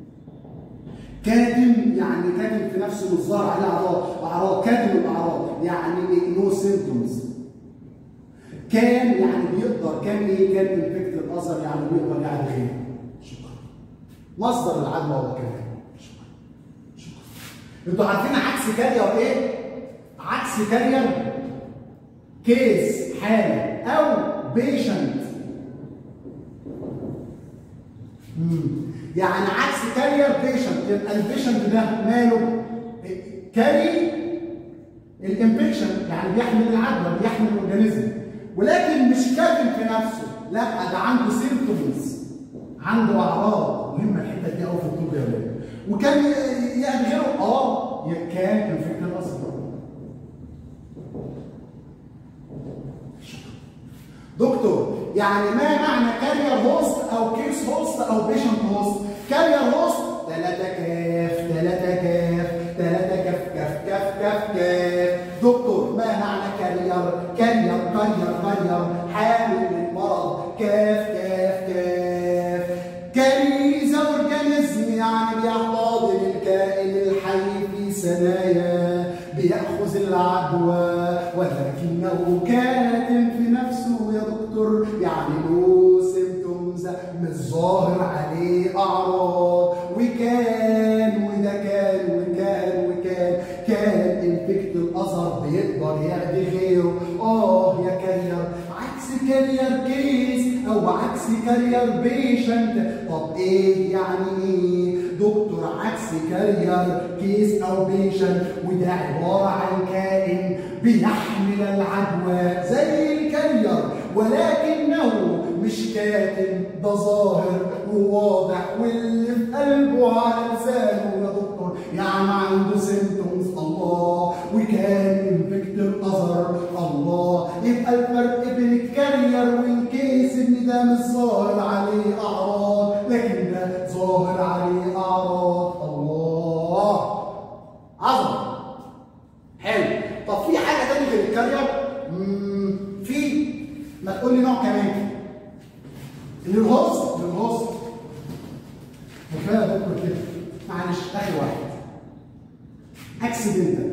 كاتم يعني كاتم في نفسه مش ظاهر عليه اعراض، اعراض كاتم الاعراض يعني نو سيمبتومز. كان يعني بيقدر، كان ايه؟ كان انفكت الاثر يعني بيقدر يعدي غيره. شكرا. مصدر العدوى هو كمان. شكرا. شكرا. انتوا عارفين عكس كارير ايه؟ عكس كارير كيس، حاله، او بيشنت. امم يعني عكس كارير بيشنت. يبقى البيشنت ده ماله؟ كاري الانفكشن، يعني بيحمل العدوى، بيحمل الاورجانيزم، ولكن مش كاتم في نفسه. لا، ده عنده سيمبتومز، عنده اعراض. مهمه الحته دي قوي في الطب يا ولاد. وكان يعني غيره اه كان انفكت الاثر. دكتور، يعني ما معنى كارير هوست او كيس هوست او بيشنت هوست؟ كارير هوست ثلاثة كاف، ثلاثة كاف، ثلاثة كاف كاف كاف كاف كاف. دكتور، ما معنى كارير؟ كارير كارير كارير حامل للمرض. كاف كاف كاف. كاري ذا اورجانيزم يعني بيحتضن الكائن الحي في ثناياه، بيأخذ العدوى ولكنه كاتم في نفسه يا دكتور. يعني له سيمتومز، مش ظاهر عليه أعراض. وكان وده كان وكان وكان كان انفكت الأثر، بيقدر يعدي غيره. آه يا كارير، عكس كارير كيس أو عكس كارير بيشنت. طب إيه يعني إيه؟ دكتور، عكس كارير كيس أو بيشنت وده عبارة عن كائن بيحمل العدوى زي الكارير، ولكنه مش كاتم، ده ظاهر وواضح واللي في قلبه على لسانه يا دكتور. يعني عنده سيمتومز. الله. وكان انفكت الاثر. الله. يبقى الفرق بين الكارير والكيس ان ده مش ظاهر عليه اعراض، لكن ده ظاهر عليه اعراض. الله. عظمه. حلو. طب في حاجه ثانيه غير الكارير؟ امم في، ما تقول لي نوع كمان. الهوست. الهوست كفايه يا دكتور كده. معلش، اخر واحد. اكسيدنتال.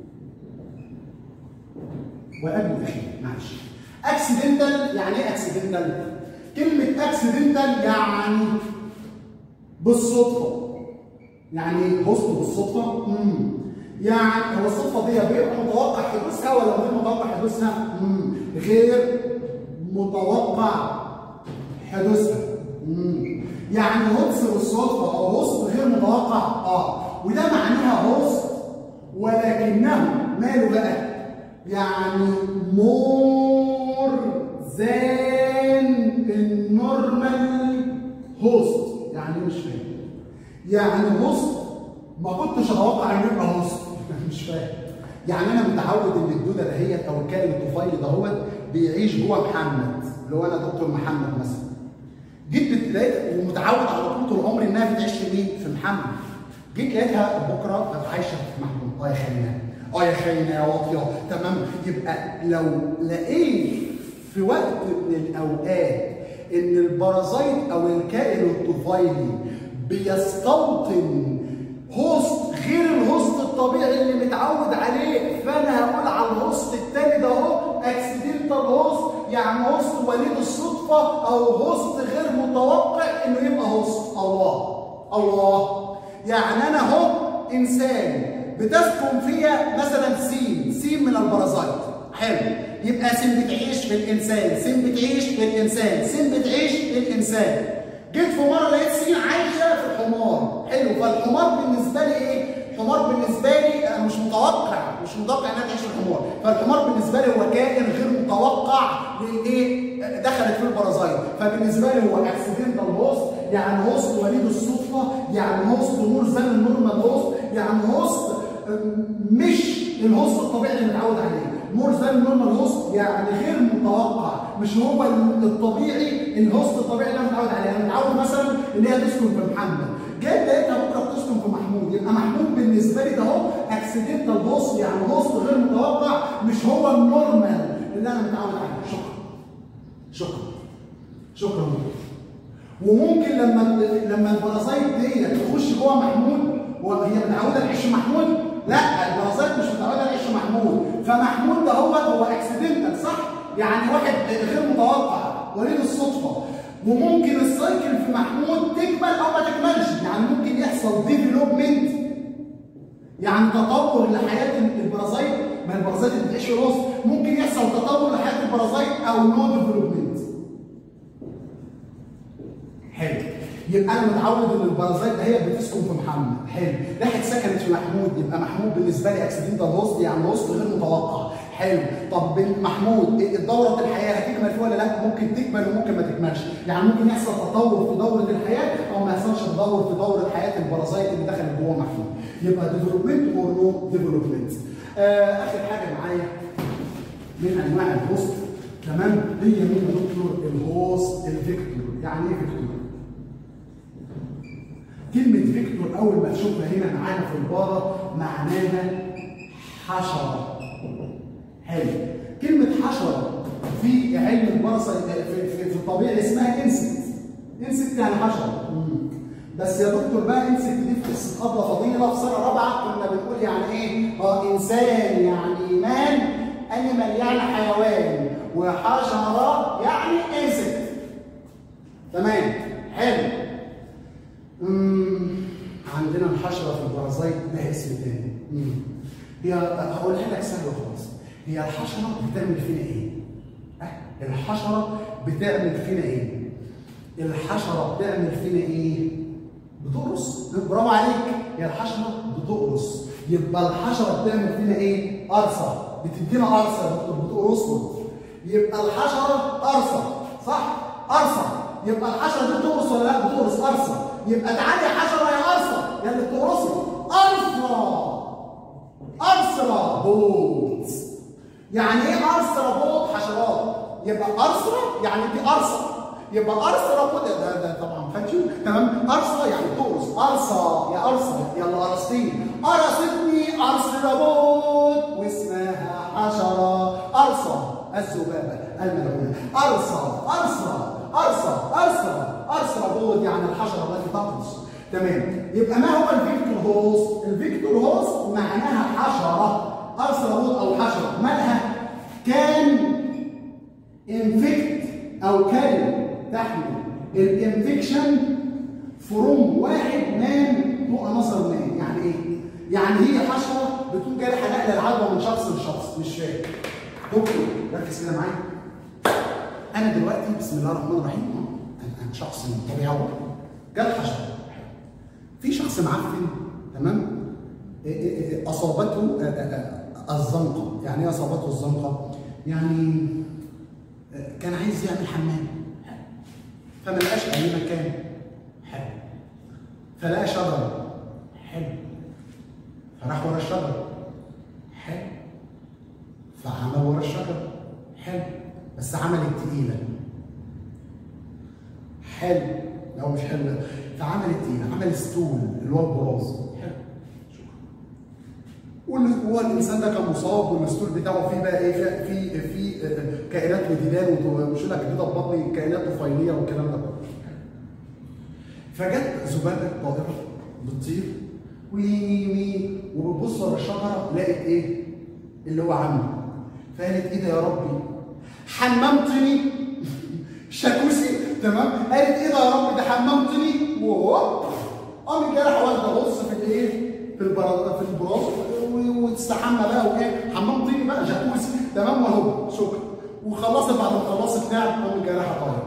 وقبل الاخير معلش. اكسيدنتال يعني ايه اكسيدنتال؟ كلمه اكسيدنتال يعني بالصدفه. يعني هوست بالصدفه؟ امم يعني هو الصدفه دي بيبقى متوقع حدوثها ولا غير متوقع حدوثها؟ امم غير متوقع حدوثها. امم يعني هوست بالصدفه او هوست غير متوقع. اه وده معناها هوست ولكنه ماله بقى؟ يعني مور ذان النورمال هوست. يعني مش فاهم. يعني هوست ما كنتش اتوقع انه يبقى هوست. مش فاهم. يعني انا متعود ان الدوده دهيت او الكائن الطفيلي دهوت بيعيش جوه محمد، اللي هو انا دكتور محمد مثلا. جيت لقيت ومتعود على طول طول عمري انها بتعيش في مين؟ في محمد. جيت لقيتها بكره كانت عايشه في محمود. اه يا خاينه، اه يا خاينه يا واطيه. تمام. يبقى لو لقيت في وقت من الاوقات ان البارازيت او الكائن الطفيلي بيستوطن هوست غير الهوست الطبيعي اللي متعود عليه، فانا هقول على الهوست التاني ده اهو اكسيدنتال هوست، يعني هوست وليد الصدفه او هوست غير متوقع انه يبقى هوست. الله الله. يعني انا اهو انسان بتسكن فيا مثلا سين، سين من البارازيت. حلو. يبقى سين بتعيش في الانسان، سين بتعيش في الانسان، سين بتعيش في الانسان. جيت في مره لقيت سين عايشه في الحمار. حلو. فالحمار بالنسبه لي ايه؟ الحمار بالنسبه لي انا مش متوقع، مش متوقع انها تعيش في الحمار، فالحمار بالنسبه لي هو كائن غير متوقع لايه؟ دخلت في البارازيت، فبالنسبه لي هو اكسيدنتال هوست، يعني هوست وليد الصدفه، يعني هوست مور ذان النورمال هوست، يعني هوست مش الهوست الطبيعي اللي متعود عليه. مور ذان النورمال هوست يعني غير متوقع، مش هو الطبيعي الهوست الطبيعي اللي انا متعود عليه. انا متعود مثلا ان هي تسكن في محمد، جيت لقيتها بكره بتسكن في محمود، يبقى محمود بالنسبه لي ده اهو اكسيدنتال هوست، يعني هوست غير متوقع، مش هو النورمال اللي انا متعود عليه. شكرا شكرا شكرا. وممكن لما لما البارازيت دي تخش جوه محمود وهي متعوده تعيش في محمود، لا البارازيت مش متعوده تعيش في محمود، فمحمود ده هو هو اكسيدنتال صح؟ يعني واحد غير متوقع وليد الصدفه. وممكن السايكل في محمود تكمل او ما تكملش، يعني ممكن يحصل ديفلوبمنت، يعني تطور لحياه البارازيت. ما البارازيت اللي بتعيش في الوسط ممكن يحصل تطور لحياه البارازيت او نو ديفلوبمنت. حلو. يبقى انا متعود ان البارازيت هي بتسكن في محمد. حلو. راحت سكنت في محمود، يبقى محمود بالنسبه لي اكسيدنتال هوست، يعني هوست غير متوقع. حلو. طب محمود دوره الحياه هتكمل فيه ولا لا؟ ممكن تكمل وممكن ما تكملش، يعني ممكن يحصل تطور في دوره الحياه او ما يحصلش تطور في دوره حياه البارازيت اللي دخلت جوه محمود. يبقى ديفلوبمنت اور نو ديفلوبمنت. اخر حاجه معايا من انواع الهوست، تمام، هي مين يا دكتور؟ الهوست الفيكتور. يعني ايه فيكتور؟ كلمة فيكتور أول ما تشوفها هنا معانا في البارة معناها حشرة. حلو. كلمة حشرة في علم الباراسيت في, في, في الطبيعي اسمها انسكت. انسكت يعني حشرة. بس يا دكتور بقى انسكت دي في قصة أبلة فضيلة في سنة رابعة كنا بنقول يعني إيه؟ اه إنسان يعني إيمان، أنيمال يعني حيوان، وحشرة يعني انسكت. تمام. حلو. امم عندنا الحشره في البارازيت لها اسم تاني. امم هي هقولها لك سهله خالص. هي الحشره بتعمل فينا ايه؟ أه؟ الحشره بتعمل فينا ايه؟ الحشره بتعمل فينا ايه؟ بتقرص. برافو عليك. هي الحشره بتقرص. يبقى الحشره بتعمل فينا ايه؟ قرصه. بتدينا قرصه يا دكتور، بتقرصنا. يبقى الحشره قرصه صح؟ قرصه. يبقى الحشره دي بتقرص ولا لا؟ بتقرص قرصه. يبقى تعالي يا حشره يا قرصه يا اللي بتقرصي. قرصه قرصه بوت. يعني ايه قرصه بوت؟ حشرات. يبقى قرصه يعني دي قرصه، يبقى قرصه بوت ده, ده طبعا فاتشو. تمام. قرصه يعني بتقرص. قرصه يا قرصه يلا قرصتيني. قرصتني قرصه بوت واسمها حشره. قرصه الذبابه الملعونه. قرصه قرصه قرصه قرصه قرصه بوت يعني الحشره التي تقرص. تمام. يبقى ما هو الفيكتور هوست؟ الفيكتور هوست معناها حشره. قرصه بوت او حشره مالها؟ كان انفكت او كان تحمل الانفكشن فروم واحد مان تو انذر مان. يعني ايه؟ يعني هي حشره بتكون جايه نقل العدوى من شخص لشخص. مش فاهم دكتور، ركز كده معايا. انا دلوقتي بسم الله الرحمن الرحيم انا شخص من الطبيعه جال حشره. في شخص معفن تمام، اصابته الزنقه. يعني ايه اصابته الزنقه؟ يعني كان عايز يعمل حمام فما لقاش اي مكان. حلو. فلقى شجره. حلو. فراح ورا الشجره. حلو. فعمل ورا الشجره. حلو. بس عملت تقيله. حلو. لو مش حلو فعملت ايه؟ عمل ستول اللي هو البراز. حلو. شكرا. هو الانسان ده كان مصاب والستول بتاعه فيه بقى ايه؟ في في كائنات وديدان ومش لك كده في بطني كائنات طفيليه والكلام ده كله. فجت ذبابه طائره بتطير وي وبتبص ورا الشجره لقت ايه؟ اللي هو عمه. فقالت ايه ده يا ربي؟ حممتني شاكوسي. تمام؟ قالت ايه ده يا رب ده حممتني وهوب قام الجرح واخده غص في الايه؟ في البراز في البراز وتستحمى بقى وايه؟ حممتني بقى جاكوسي. تمام؟ وهو شكرا. وخلصت بعد ما خلصت لعب قام الجرح طاير.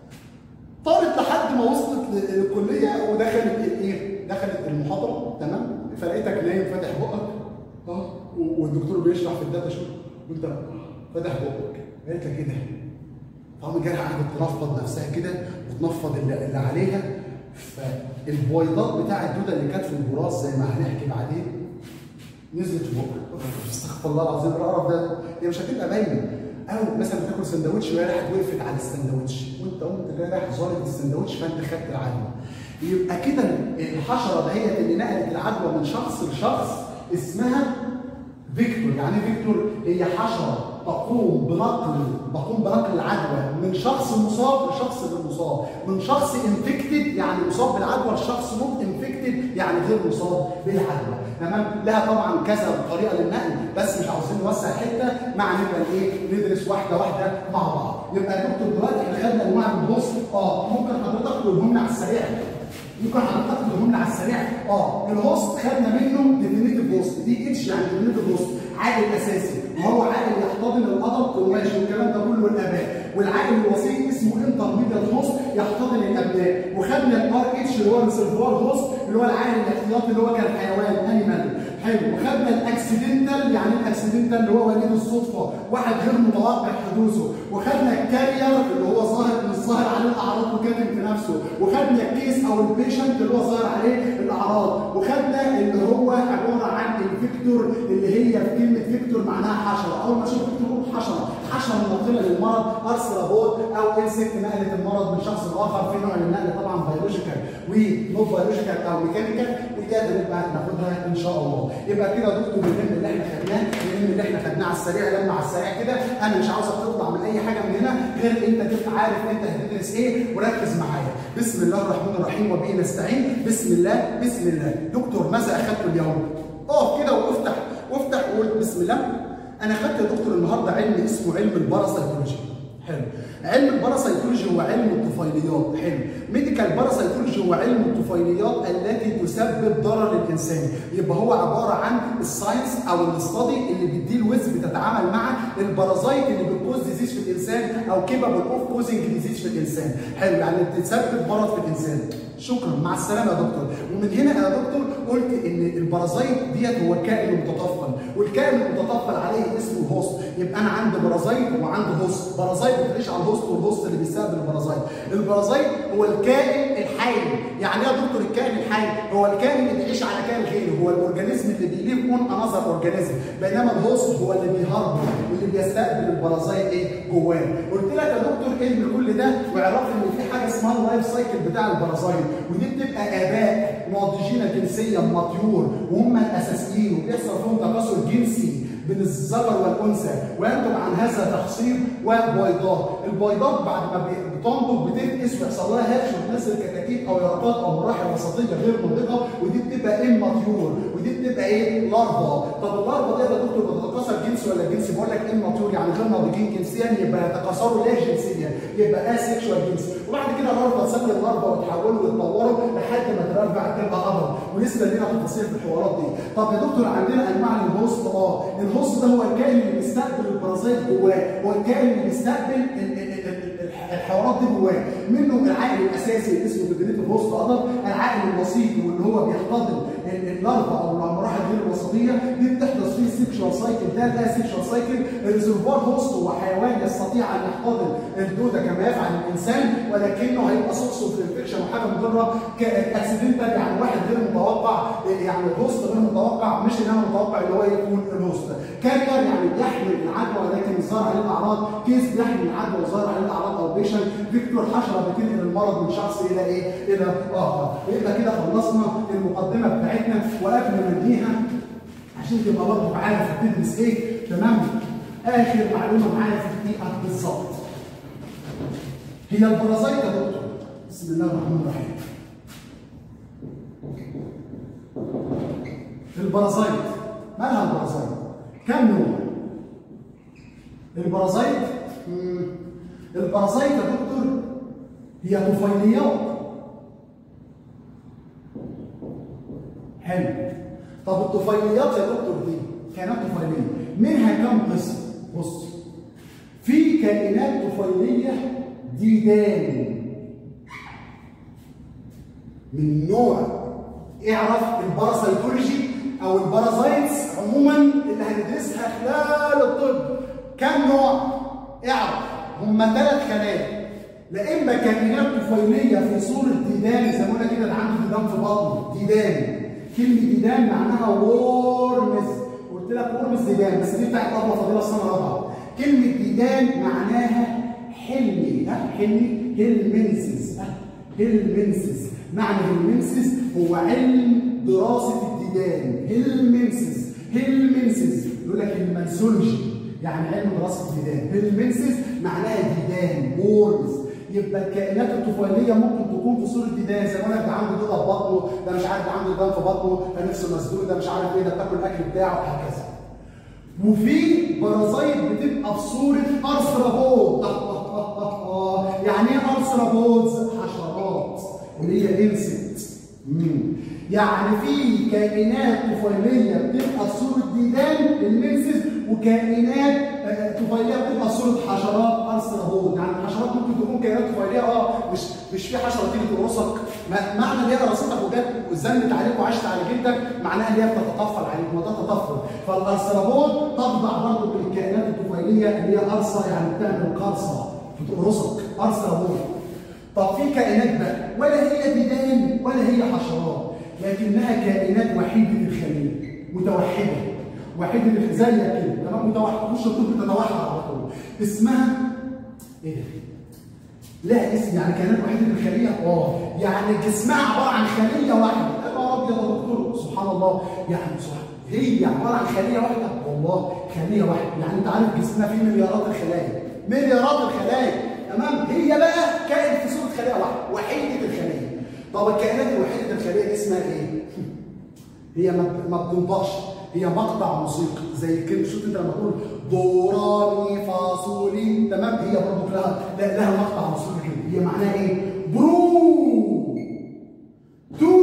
طارت لحد ما وصلت للكليه ودخلت الايه؟ دخلت المحاضره. تمام؟ فلقيتك نايم فاتح بقك اه والدكتور بيشرح في الداتا شو وانت فاتح بقك. قالت لك ايه ده؟ طعم الجرح قعدت تنفض نفسها كده وتنفض اللي, اللي عليها. فالبويضات بتاع الدوده اللي كانت في البراز زي ما هنحكي بعدين نزلت في بقك. استغفر الله العظيم القرف ده. هي مش هتبقى باينه. او مثلا بتاكل سندوتش وهي راحت وقفت على السندوتش وانت قمت جاي رايح ظالم السندوتش فانت خدت العدوى. يبقى كده الحشره دهيت اللي نقلت العدوى من شخص لشخص اسمها فيكتور. يعني فيكتور هي حشره تقوم بنقل تقوم بنقل العدوى من شخص مصاب لشخص غير مصاب، من شخص انفكتد يعني مصاب بالعدوى لشخص نوت انفكتد يعني غير مصاب بالعدوى. تمام؟ لها طبعا كذا طريقه للنقل بس مش عاوزين نوسع حته مع نبقى ايه؟ ندرس واحده واحده مع بعض. يبقى يا دكتور دلوقتي احنا خدنا انواع من الهوست. اه ممكن حضرتك تقولهم لنا على السريع. ممكن حضرتك تقولهم لنا على السريع. اه الهوست خدنا منه ديفينيتيف هوست. دي اتش يعني ديفينيتيف هوست. عائل اساسي وهو عائل يحتضن الادلت والماشي والكلام ده كله والاباء. والعائل الوسيط اسمه انترميديت هوست يحتضن الابناء. وخدنا الار اتش اللي هو الريسيرفوار هوست اللي هو العائل الاحتياطي اللي هو كان حيوان انيمال. حلو. وخدنا الاكسيدنتال يعني الاكسيدنتال اللي هو وليد الصدفه واحد غير متوقع حدوثه. وخدنا الكارير اللي هو ظاهر مش ظاهر عليه الاعراض وكاتم في نفسه. وخدنا الكيس او البيشنت اللي هو ظاهر عليه الاعراض. وخدنا اللي هو عباره عن الفيكتور اللي هي في كلمه فيكتور معناها حشره. اول ما اشوف فيكتور اقول حشره. حشره ناقله للمرض ارثروبود او انسكت نقلت المرض من شخص لاخر. في نوع من النقل طبعا بيولوجيكال ونوت بيولوجيكال او ميكانيكال ودي هنبقى ناخدها ان شاء الله. يبقى كده يا دكتور المهم اللي احنا خدناه المهم اللي احنا خدناه على السريع لما على السريع كده انا مش عاوزك تطلع من اي حاجه من هنا غير انت تبقى عارف انت هتدرس ايه وركز معايا. بسم الله الرحمن الرحيم وبه نستعين. بسم الله بسم الله. دكتور ماذا اخذت اليوم؟ اقف كده وافتح وافتح وقول بسم الله. انا اخذت يا دكتور النهارده علم اسمه علم الباراسيتولوجي. حلو. علم الباراسيتولوجي هو علم الطفيليات. حلو. ميديكال باراسيتولوجي هو علم الطفيليات التي تسبب ضرر للانسان. يبقى هو عباره عن الساينس او الاستادي اللي بيديه الويز بتتعامل مع البارازايت اللي بتكوز ديزيز في الانسان او كيبابل اوف كوزنج ديزيز في الانسان. حلو. يعني بتسبب مرض في الانسان. شكرا مع السلامه يا دكتور. ومن هنا يا دكتور قلت ان البارازايت ديت هو الكائن المتطفل والكائن المتطفل عليه اسمه هوست. يبقى انا عندي بارازايت وعندي هوست. بارازايت بتعيش على الهوست والهوست اللي بيستقبل البارازايت. البارازايت هو الكائن الحي. يعني ايه يا دكتور الكائن الحي؟ هو الكائن اللي بيعيش على كائن غيره. هو الاورجانيزم اللي بيليف اون انذر اورجانيزم. بينما الهوست هو اللي بيهرب واللي بيستقبل البارازايت ايه جواه. قلت لك يا دكتور علم كل ده واعرف ان في حاجه اسمها اللايف سايكل بتاع البارازايت ودي بتبقى اباء ناضجين جنسيا مطيور وهم الاساسيين وبيحصل فيهم تكاثر جنسي بين الذكر والانثى وينتج عن هذا تخصيب وبويضات. البويضات بعد ما بتنضج بتفقس ويحصل لها هرش وتنزل كتاكيت او يرقات او مراحل وسطيه غير منضجه ودي بتبقى اماتيور ودي بتبقى ايه؟ لارفا. طب اللارفا دي يا دكتور بتتكاثر جنسي ولا جنسي؟ بقول لك اماتيور يعني غير ناضجين جنسيا يبقى يتكاثروا لا جنسيا يبقى اسكشوال جنسي. وبعد كده اللارفا تسمي اللارفا وتحولوا وتطوروا لحد ما ترجع تبقى قمر ولسه لنا تفاصيل في الحوارات دي. طب يا دكتور عندنا انواع الهوست. اه الهوست ده هو الكائن اللي بيستقبل البارازيت جواه. هو الكائن اللي بيستقبل الحوارات دي جواه. منه العائل الاساسي اللي اسمه ديفينيتيف هوست ادر. العائل الوسيط واللي هو بيحتضن اللارفا او المراحل غير الوسطيه دي بتحدث فيه السكشوال سايكل ده ده السكشوال سايكل. الريزرفوار هوست هو حيوان يستطيع ان يحتضن الدوده كما يفعل الانسان، ولكنه هيبقى سورس اوف انفكشن وحاجه مضره اكسيدنتال، يعني واحد غير متوقع، يعني الهوست غير متوقع، مش ان انا متوقع ان هو يكون الهوست. كارير يعني بيحمل العدوى ولكن ظهر عليه الاعراض، كيس بيحمل العدوى وظهر عليه الاعراض او بيشن، فيكتور حشره بتنقل المرض من شخص الى ايه؟ الى اخر. ويبقى كده خلصنا المقدمه بتاعتنا. وقبل ما ننهيها عشان تبقى برضه عارف بتدرس ايه، تمام؟ اخر معلومه معايا في الدقيقه بالظبط. هي البرازيت يا دكتور. بسم الله الرحمن الرحيم. البرازيت مالها البرازيت؟ كم نوع؟ البرازيت البرازيت يا دكتور هي طفيليات. حلو. طب الطفيليات يا دكتور دي كائنات طفيليه منها كم قسم؟ بص، في كائنات طفيليه ديدان من نوع، اعرف الباراسيتولوجي او البارازايتس عموما اللي هندرسها خلال الطب كم نوع؟ اعرف هم ثلاث خلايا، لا اما كائنات طفيليه في صوره ديدان زي ما قلنا كده، اللي عنده ديدان في بطنه ديدان. كلمه ديدان معناها وورمز، قلت لك وورمز ديدان، بس دي بتاعت ابله فضيله السنه الرابعه. كلمه ديدان معناها حلمي، ها حلمي، هيلمنسز، ها هيلمنسز. معنى هيلمنسز هو علم دراسه الديدان. هيلمنسز هيلمنسز يقول لك المنسولوجي، يعني علم دراسه الديدان. هيلمنسز معناها ديدان وورمز. يبقى الكائنات الطفيليه ممكن تكون في صوره ديدان، زي ما انا ده عنده دوده في بطنه، ده مش عارف ده عنده ديدان في بطنه، ده نفسه مسدود، ده مش عارف ايه، ده بتاكل الاكل بتاعه وهكذا. وفي بارازايت بتبقى في صوره ارثروبود. يعني ايه ارثروبودز؟ حشرات اللي هي انسكت. يعني في كائنات طفيليه بتبقى في صوره ديدان المنسز، وكائنات طفيليه بتبقى في صوره حشرات ارثروبود. يعني الحشرات ممكن تكون كائنات طفيليه اه مش مش في حشره تيجي تقرصك، معنى ان هي قرصتك وجت وزنت عليك وعشت على جلدك معناها ان هي بتتطفل عليك وتتطفل. فالارثروبود تخضع برضه بالكائنات الطفيليه اللي هي ارصه، يعني بتعمل قرصه بتقرصك، ارثروبود. طب في كائنات بقى ولا هي ديدان ولا هي حشرات، لكنها كائنات وحيده الخليه، متوحده، وحيده زيك كده، تمام؟ متوحده، مش الطب بتتوحد على طول. اسمها ايه ده؟ لها اسم، يعني كائنات وحيده الخليه؟ اه يعني جسمها عباره عن خليه واحده. يا ابيض يا دكتور، سبحان الله، يعني سبحان هي عباره عن خليه واحده، والله خليه واحده. يعني انت عارف جسمنا فيه مليارات الخلايا، مليارات الخلايا، تمام؟ هي بقى كائن في صوره خليه واحده، وحيده الخليه. طب الكائنات الوحيده الخليه اسمها ايه؟ هي ما بتنطقش، هي مقطع موسيقي، زي كلمه شوف انت لما تقول دو را مي فا صو لي، تمام؟ هي برضه لها لها مقطع موسيقي كده. هي معناها ايه؟ برو تو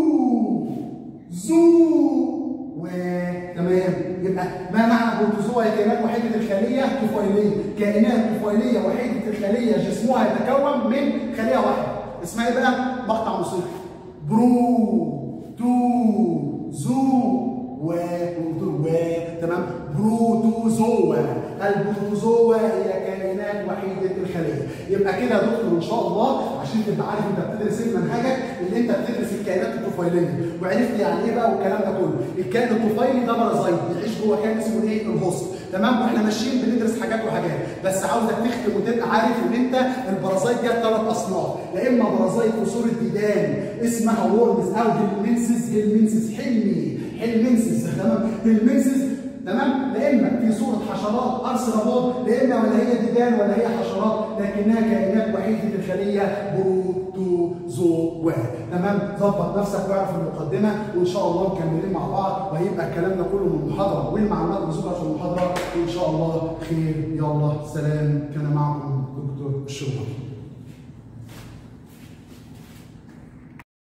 زو و تمام. يبقى ما معنى بروتوزوا؟ هي كائنات وحيده الخليه طفيليه، كائنات طفيليه وحيده الخليه جسمها يتكون من خليه واحده. اسمها ايه بقى؟ مقطع موسيقي. برو تو زو و و تمام. بروتوزوا، البروتوزوا هي كائنات وحيده الخليه. يبقى كده يا دكتور ان شاء الله عشان تبقى عارف انت بتدرس ايه منهجك، اللي انت بتدرس الكائنات الطفيليه، وعرفت يعني ايه بقى والكلام ده كله. الكائن الطفيلي ده بارازايت بيعيش جوه كائن اسمه ايه؟ الهوست، تمام؟ واحنا ماشيين بندرس حاجات وحاجات، بس عاوزك تختم وتبقى عارف ان انت البارازايت دي ثلاث اصناف، لا اما بارازايت في صوره ديدان اسمها وورمز او هيلمنسز، هيلمنسز حلمي، هيلمنسز، تمام؟ هيلمنسز، تمام؟ لا اما في صوره حشرات ارثروبود، لا اما ولا هي ديدان ولا هي حشرات، لكنها كائنات وحيده الخليه بروتوزوا، تمام؟ ظبط نفسك واعرف المقدمه، وان شاء الله مكملين مع بعض، وهيبقى الكلام ده كله من المحاضره والمعلومات بذكر في المحاضره، وان شاء الله خير. يلا سلام، كان معكم دكتور الشربجي.